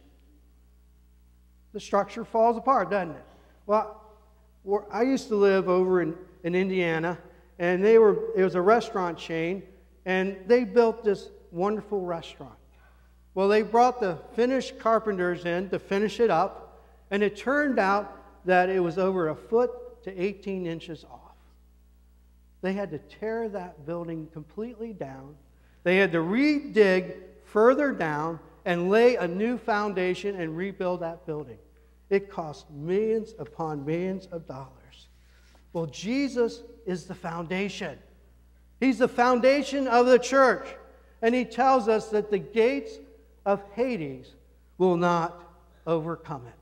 The structure falls apart, doesn't it? Well, I used to live over in, in Indiana, and they were it was a restaurant chain, and they built this wonderful restaurant. Well, they brought the finished carpenters in to finish it up, and it turned out that it was over a foot to eighteen inches off. They had to tear that building completely down. They had to re-dig further down and lay a new foundation and rebuild that building. It cost millions upon millions of dollars. Well, Jesus is the foundation. He's the foundation of the church. And he tells us that the gates of Hades will not overcome it.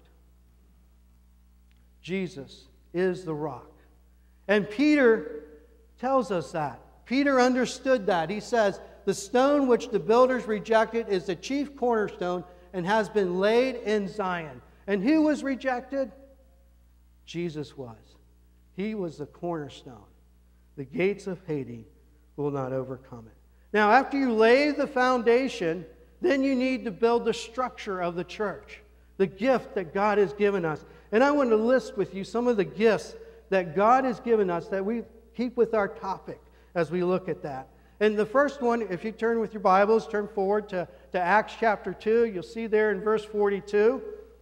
Jesus is the rock. And Peter tells us that. Peter understood that. He says, "The stone which the builders rejected is the chief cornerstone and has been laid in Zion." And who was rejected? Jesus was. He was the cornerstone. The gates of Hades will not overcome it. Now, after you lay the foundation, then you need to build the structure of the church, the gift that God has given us. And I want to list with you some of the gifts that God has given us that we keep with our topic as we look at that. And the first one, if you turn with your Bibles, turn forward to, to Acts chapter two. You'll see there in verse forty-two.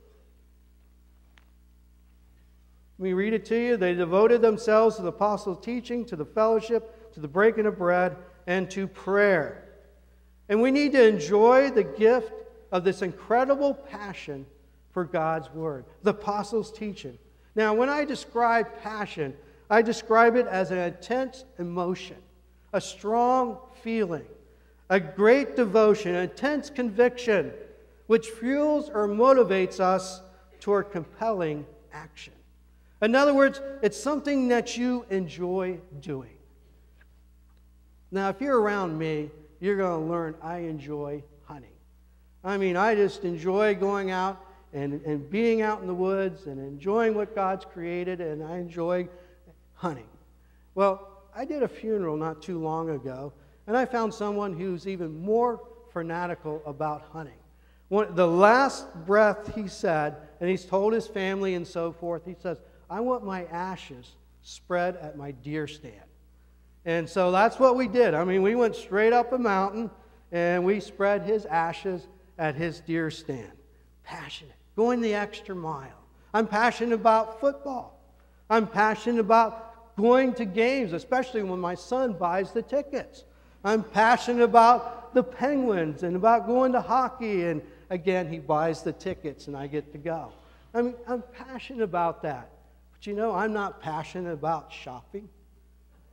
Let me read it to you. "They devoted themselves to the apostles' teaching, to the fellowship, to the breaking of bread, and to prayer." And we need to enjoy the gift of this incredible passion for God's Word, the apostles' teaching. Now, when I describe passion, I describe it as an intense emotion, a strong feeling, a great devotion, an intense conviction, which fuels or motivates us toward compelling action. In other words, it's something that you enjoy doing. Now, if you're around me, you're going to learn I enjoy hunting. I mean, I just enjoy going out and, and being out in the woods and enjoying what God's created, and I enjoy hunting. Well, I did a funeral not too long ago, and I found someone who's even more fanatical about hunting. One, the last breath he said, and he's told his family and so forth, he says, "I want my ashes spread at my deer stand." And so that's what we did. I mean, we went straight up a mountain, and we spread his ashes at his deer stand. Passionate, going the extra mile. I'm passionate about football. I'm passionate about going to games, especially when my son buys the tickets. I'm passionate about the Penguins and about going to hockey, and again, he buys the tickets and I get to go. I mean, I'm passionate about that. But you know, I'm not passionate about shopping.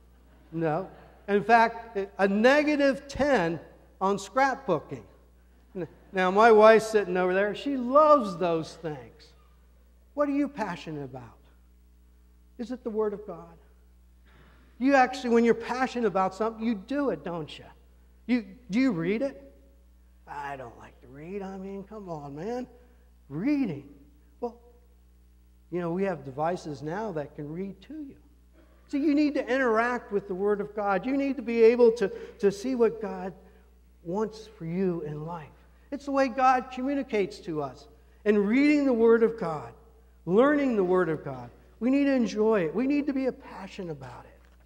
No. In fact, a negative ten on scrapbooking. Now, my wife's sitting over there. She loves those things. What are you passionate about? Is it the Word of God? You actually, when you're passionate about something, you do it, don't you? You do you read it? I don't like to read. I mean, come on, man. Reading. Well, you know, we have devices now that can read to you. So you need to interact with the Word of God. You need to be able to, to see what God wants for you in life. It's the way God communicates to us. And reading the Word of God, learning the Word of God, we need to enjoy it. We need to be a passion about it.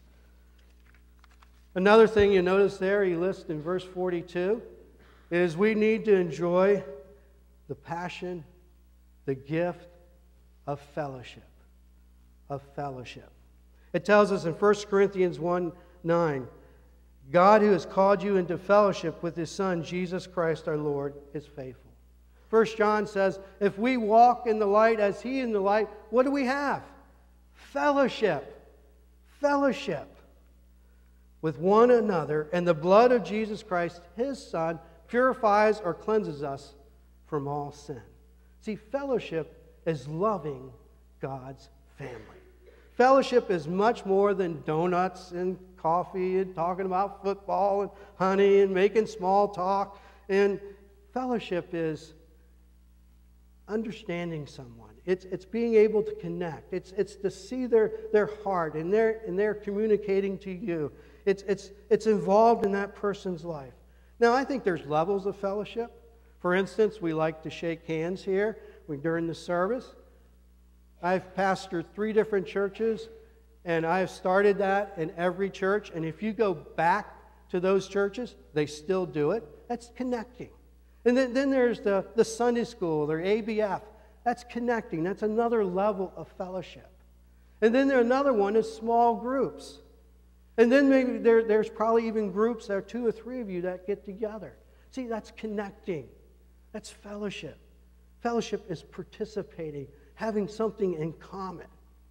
Another thing you notice there, he lists in verse forty-two, is we need to enjoy the passion, the gift of fellowship. Of fellowship. It tells us in First Corinthians one nine, God who has called you into fellowship with His Son, Jesus Christ our Lord, is faithful. First John says, if we walk in the light as He in the light, what do we have? Fellowship. Fellowship with one another, and the blood of Jesus Christ, His Son, purifies or cleanses us from all sin. See, fellowship is loving God's family. Fellowship is much more than donuts and coffee and talking about football and honey and making small talk. And fellowship is understanding someone. It's, it's being able to connect. It's, it's to see their, their heart and they're, and they're communicating to you. It's, it's, it's involved in that person's life. Now, I think there's levels of fellowship. For instance, we like to shake hands here during the service. I've pastored three different churches, and I've started that in every church. And if you go back to those churches, they still do it. That's connecting. And then, then there's the, the Sunday school, or A B F. That's connecting. That's another level of fellowship. And then there another one is small groups. And then maybe there, there's probably even groups, there are two or three of you that get together. See, that's connecting. That's fellowship. Fellowship is participating, having something in common.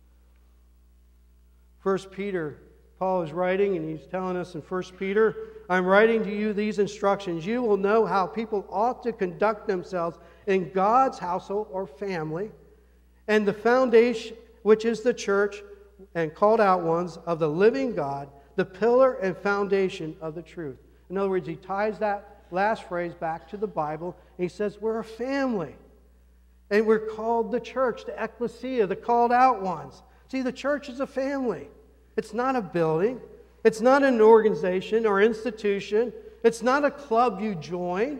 First Peter, Paul is writing, and he's telling us in First Peter, I'm writing to you these instructions. You will know how people ought to conduct themselves in God's household or family, and the foundation, which is the church, and called out ones of the living God, the pillar and foundation of the truth. In other words, he ties that last phrase back to the Bible, and he says we're a family. And we're called the church, the ecclesia, the called out ones. See, the church is a family. It's not a building. It's not an organization or institution. It's not a club you join.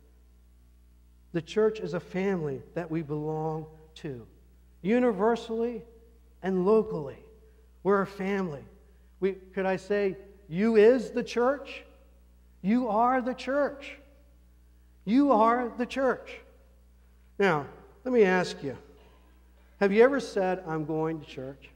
The church is a family that we belong to, universally and locally. We're a family. We, could I say, you is the church? You are the church. You are the church. Now, let me ask you, have you ever said, I'm going to church?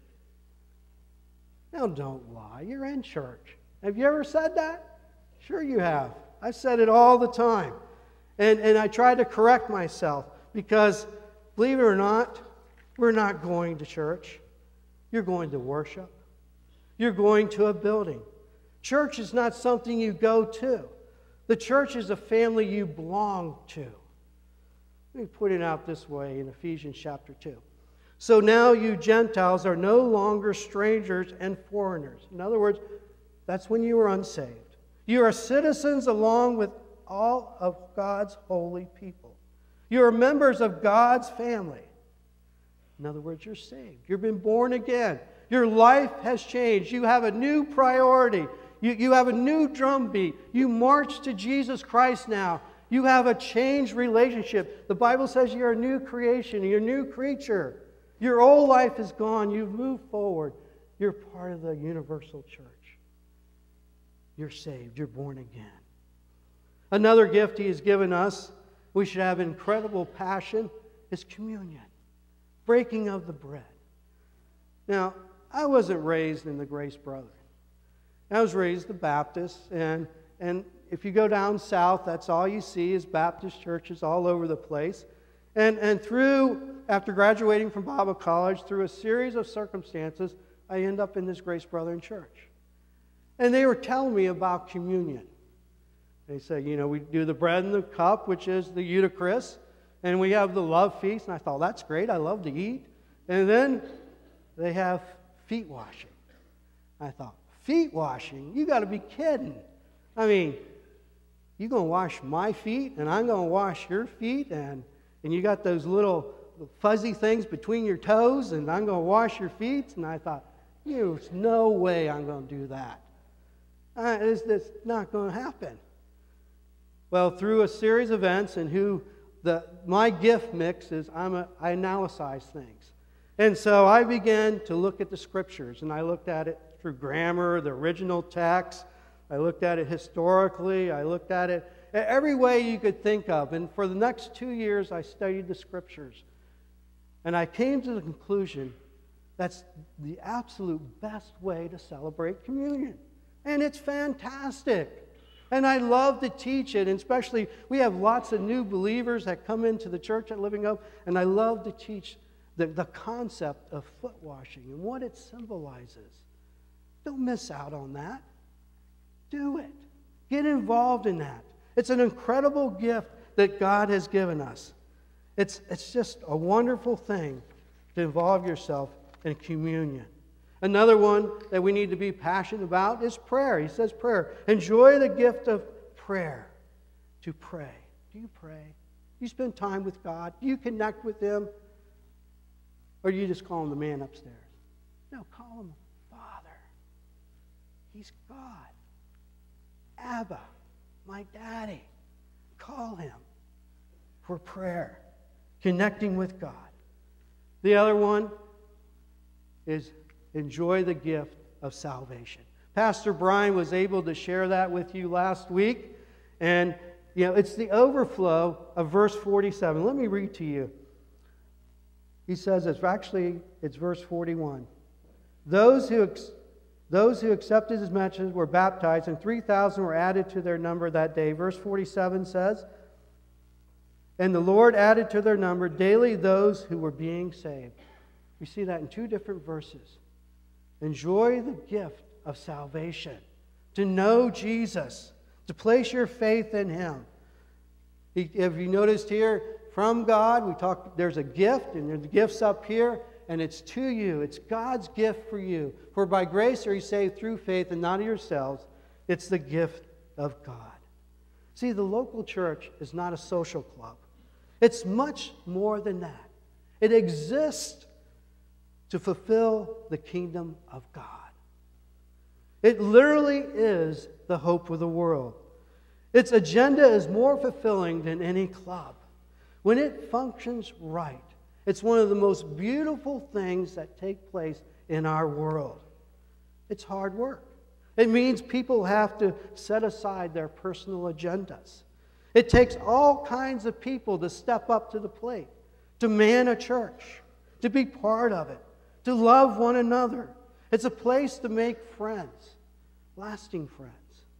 Now, don't lie. You're in church. Have you ever said that? Sure you have. I said it all the time. And, and I try to correct myself because, believe it or not, we're not going to church. You're going to worship. You're going to a building. Church is not something you go to. The church is a family you belong to. Let me put it out this way in Ephesians chapter two. So now you Gentiles are no longer strangers and foreigners. In other words, that's when you were unsaved. You are citizens along with all of God's holy people. You are members of God's family. In other words, you're saved. You've been born again. Your life has changed. You have a new priority. You, you have a new drumbeat. You march to Jesus Christ now. You have a changed relationship. The Bible says you're a new creation. You're a new creature. Your old life is gone. You've moved forward. You're part of the universal church. You're saved. You're born again. Another gift He has given us, we should have incredible passion, is communion. Breaking of the bread. Now, I wasn't raised in the Grace Brethren. I was raised a Baptist, and, and if you go down south, that's all you see is Baptist churches all over the place. And, and through, after graduating from Bible college, through a series of circumstances, I end up in this Grace Brethren church. And they were telling me about communion. They said, you know, we do the bread and the cup, which is the Eucharist, and we have the love feast. And I thought, that's great. I love to eat. And then they have feet washing. I thought, feet washing? You got to be kidding. I mean, you're going to wash my feet, and I'm going to wash your feet, and, and you got those little fuzzy things between your toes, and I'm going to wash your feet. And I thought, there's no way I'm going to do that. Uh, it's, it's not going to happen. Well, through a series of events and who the my gift mix is, I'm a, I analyze things. And so I began to look at the Scriptures, and I looked at it through grammar, the original text. I looked at it historically. I looked at it every way you could think of. And for the next two years, I studied the Scriptures. And I came to the conclusion that's the absolute best way to celebrate communion. And it's fantastic. And I love to teach it, and especially we have lots of new believers that come into the church at Living Hope, and I love to teach the, the concept of foot washing and what it symbolizes. Don't miss out on that. Do it. Get involved in that. It's an incredible gift that God has given us. It's, it's just a wonderful thing to involve yourself in communion. Another one that we need to be passionate about is prayer. He says prayer. Enjoy the gift of prayer. To pray. Do you pray? Do you spend time with God? Do you connect with Him? Or do you just call Him the man upstairs? No, call Him Father. He's God. Abba, my daddy. Call Him for prayer. Connecting with God. The other one is enjoy the gift of salvation. Pastor Brian was able to share that with you last week. And, you know, it's the overflow of verse forty-seven. Let me read to you. He says, it's actually, it's verse forty-one. Those who, those who accepted His message were baptized, and three thousand were added to their number that day. Verse forty-seven says, and the Lord added to their number daily those who were being saved. We see that in two different verses. Enjoy the gift of salvation, to know Jesus, to place your faith in Him. If you noticed here, from God, we talked, there's a gift, and there's gifts up here, and it's to you. It's God's gift for you. For by grace are you saved through faith, and not of yourselves. It's the gift of God. See, the local church is not a social club. It's much more than that. It exists to fulfill the kingdom of God. It literally is the hope of the world. Its agenda is more fulfilling than any club. When it functions right, it's one of the most beautiful things that take place in our world. It's hard work. It means people have to set aside their personal agendas. It takes all kinds of people to step up to the plate, to man a church, to be part of it, to love one another. It's a place to make friends, lasting friends.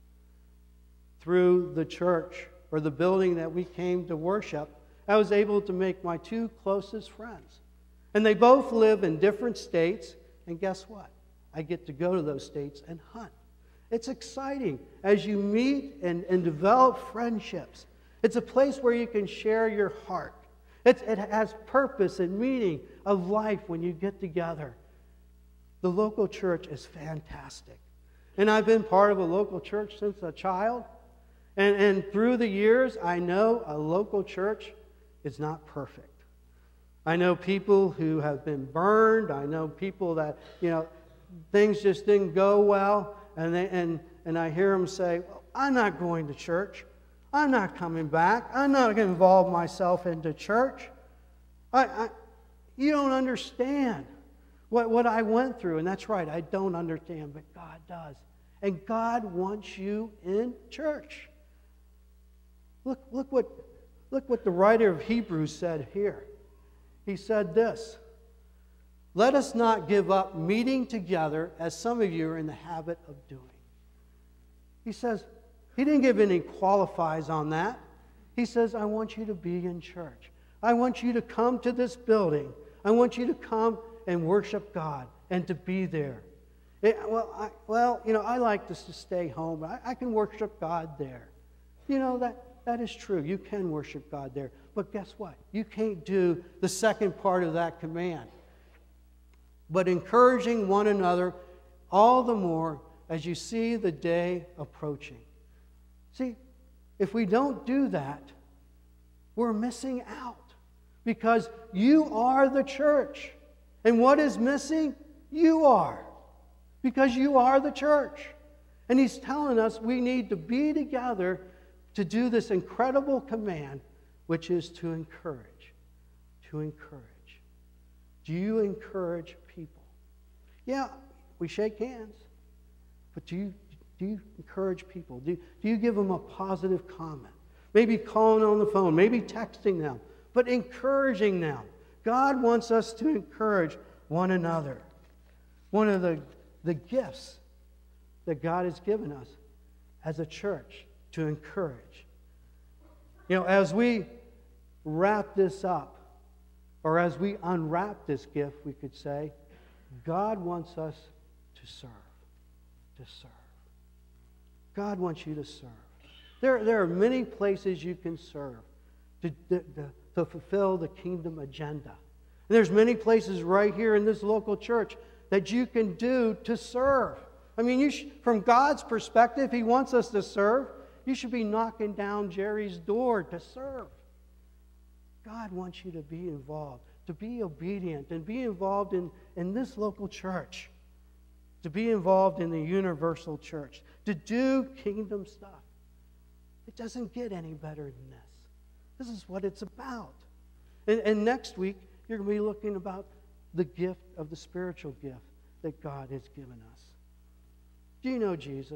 Through the church or the building that we came to worship, I was able to make my two closest friends. And they both live in different states, and guess what? I get to go to those states and hunt. It's exciting as you meet and, and develop friendships. It's a place where you can share your heart. It, it has purpose and meaning of life when you get together. The local church is fantastic. And I've been part of a local church since a child. And, and through the years, I know a local church is not perfect. I know people who have been burned. I know people that, you know, things just didn't go well. And, they, and, and I hear them say, well, I'm not going to church. I'm not coming back. I'm not going to involve myself into church. I, I, you don't understand what, what I went through. And that's right, I don't understand, but God does. And God wants you in church. Look, look, what, look what the writer of Hebrews said here. He said this, let us not give up meeting together as some of you are in the habit of doing. He says, he didn't give any qualifies on that. He says, I want you to be in church. I want you to come to this building. I want you to come and worship God and to be there. It, well, I, well, you know, I like to s- stay home. I, I can worship God there. You know, that, that is true. You can worship God there. But guess what? You can't do the second part of that command. But encouraging one another all the more as you see the day approaching. See, if we don't do that, we're missing out. Because you are the church. And what is missing? You are. Because you are the church. And he's telling us we need to be together to do this incredible command, which is to encourage. To encourage. Do you encourage people? Yeah, we shake hands. But do you, do you encourage people? Do, do you give them a positive comment? Maybe calling on the phone, maybe texting them, but encouraging them. God wants us to encourage one another. One of the, the gifts that God has given us as a church to encourage. You know, as we wrap this up, or as we unwrap this gift, we could say, God wants us to serve. To serve. God wants you to serve. There, there are many places you can serve to, to, to fulfill the kingdom agenda. And there's many places right here in this local church that you can do to serve. I mean, you sh- from God's perspective, He wants us to serve. You should be knocking down Jerry's door to serve. God wants you to be involved, to be obedient, and be involved in, in this local church, to be involved in the universal church, to do kingdom stuff. It doesn't get any better than this. This is what it's about. And, and next week, you're going to be looking about the gift of the spiritual gift that God has given us. Do you know Jesus?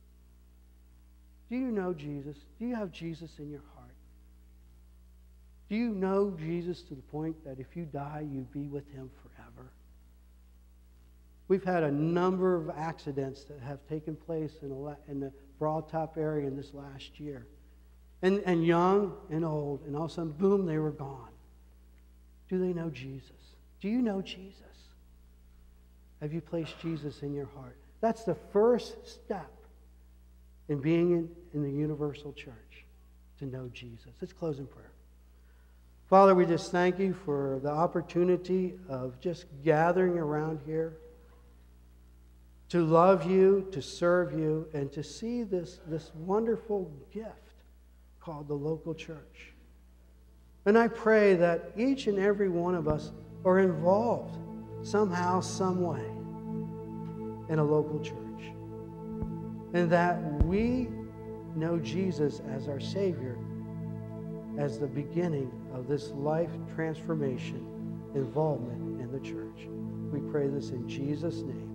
Do you know Jesus? Do you have Jesus in your heart? Do you know Jesus to the point that if you die, you'd be with Him forever? We've had a number of accidents that have taken place in, a, in the Broad Top area in this last year. And, and young and old, and all of a sudden, boom, they were gone. Do they know Jesus? Do you know Jesus? Have you placed Jesus in your heart? That's the first step in being in, in the universal church, to know Jesus. Let's close in prayer. Father, we just thank you for the opportunity of just gathering around here to love you, to serve you, and to see this, this wonderful gift called the local church. And I pray that each and every one of us are involved somehow, some way in a local church. And that we know Jesus as our Savior, as the beginning of this life transformation involvement in the church. We pray this in Jesus' name.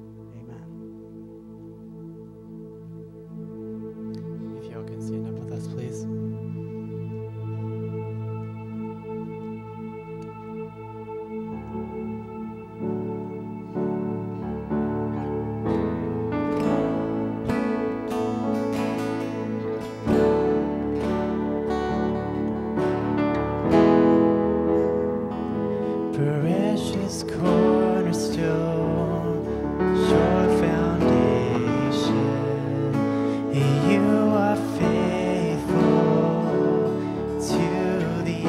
If y'all can stand up with us, please. Precious cornerstone, sure foundation, you are faithful to the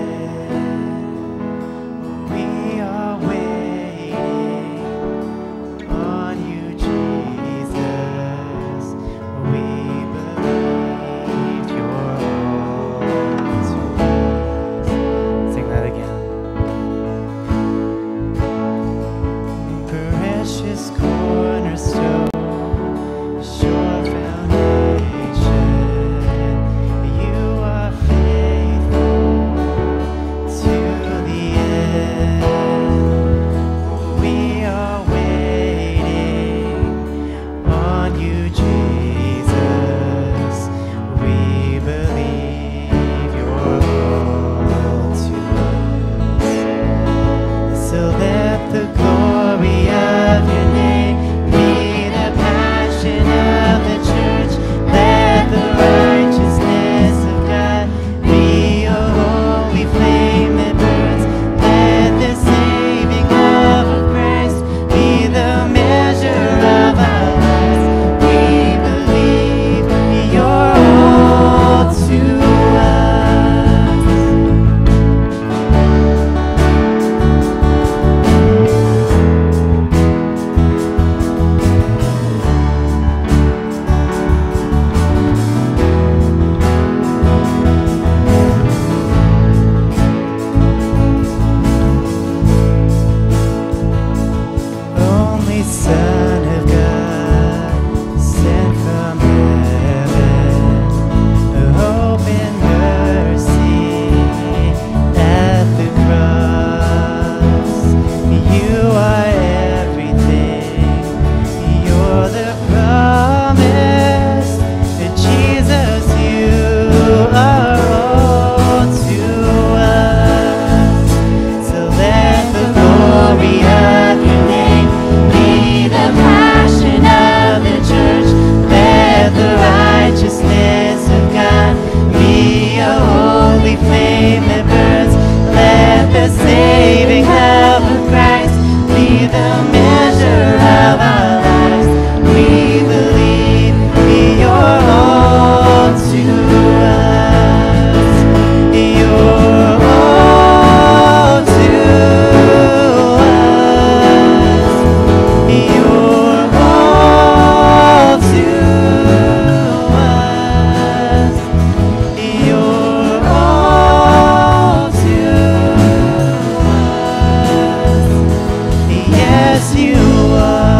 end. We are waiting on you, Jesus. We believe you're all to us. Sing that again. glory of your name. Be the passion of the church. Let the righteousness of God be a holy flame that burns. Let the saving love of Christ be the measure of our lives. We believe you're all to us. You're all to us. You're all to us. You're all to us. Yes, you are.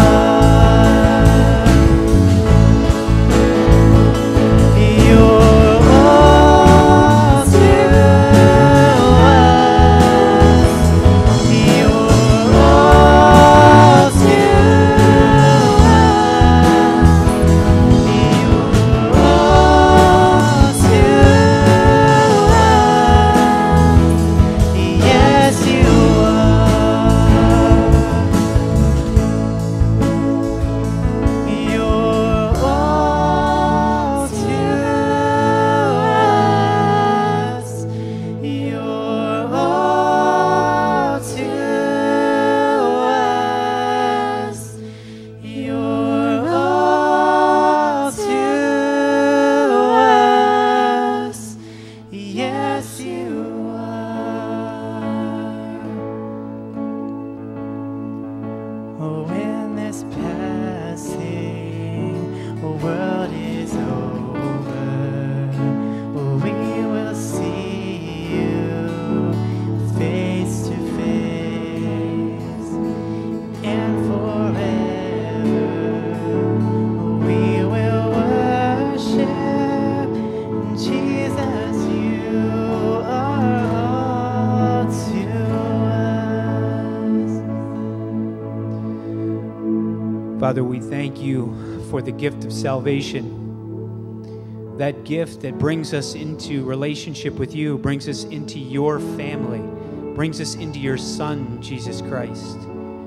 Father, we thank you for the gift of salvation. That gift that brings us into relationship with you, brings us into your family, brings us into your Son, Jesus Christ.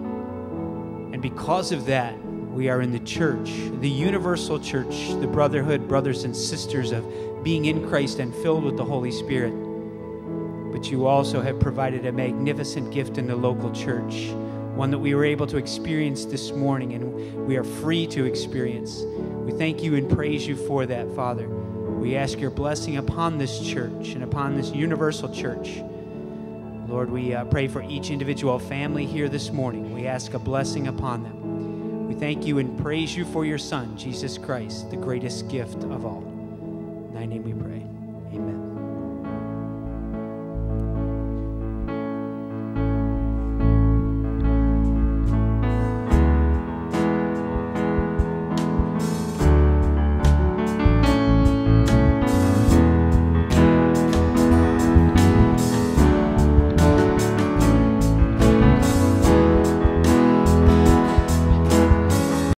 And because of that, we are in the church, the universal church, the brotherhood, brothers and sisters of being in Christ and filled with the Holy Spirit. But you also have provided a magnificent gift in the local church, one that we were able to experience this morning, and we are free to experience. We thank you and praise you for that, Father. We ask your blessing upon this church and upon this universal church. Lord, we uh, pray for each individual family here this morning. We ask a blessing upon them. We thank you and praise you for your Son, Jesus Christ, the greatest gift of all. In thy name we pray. Amen.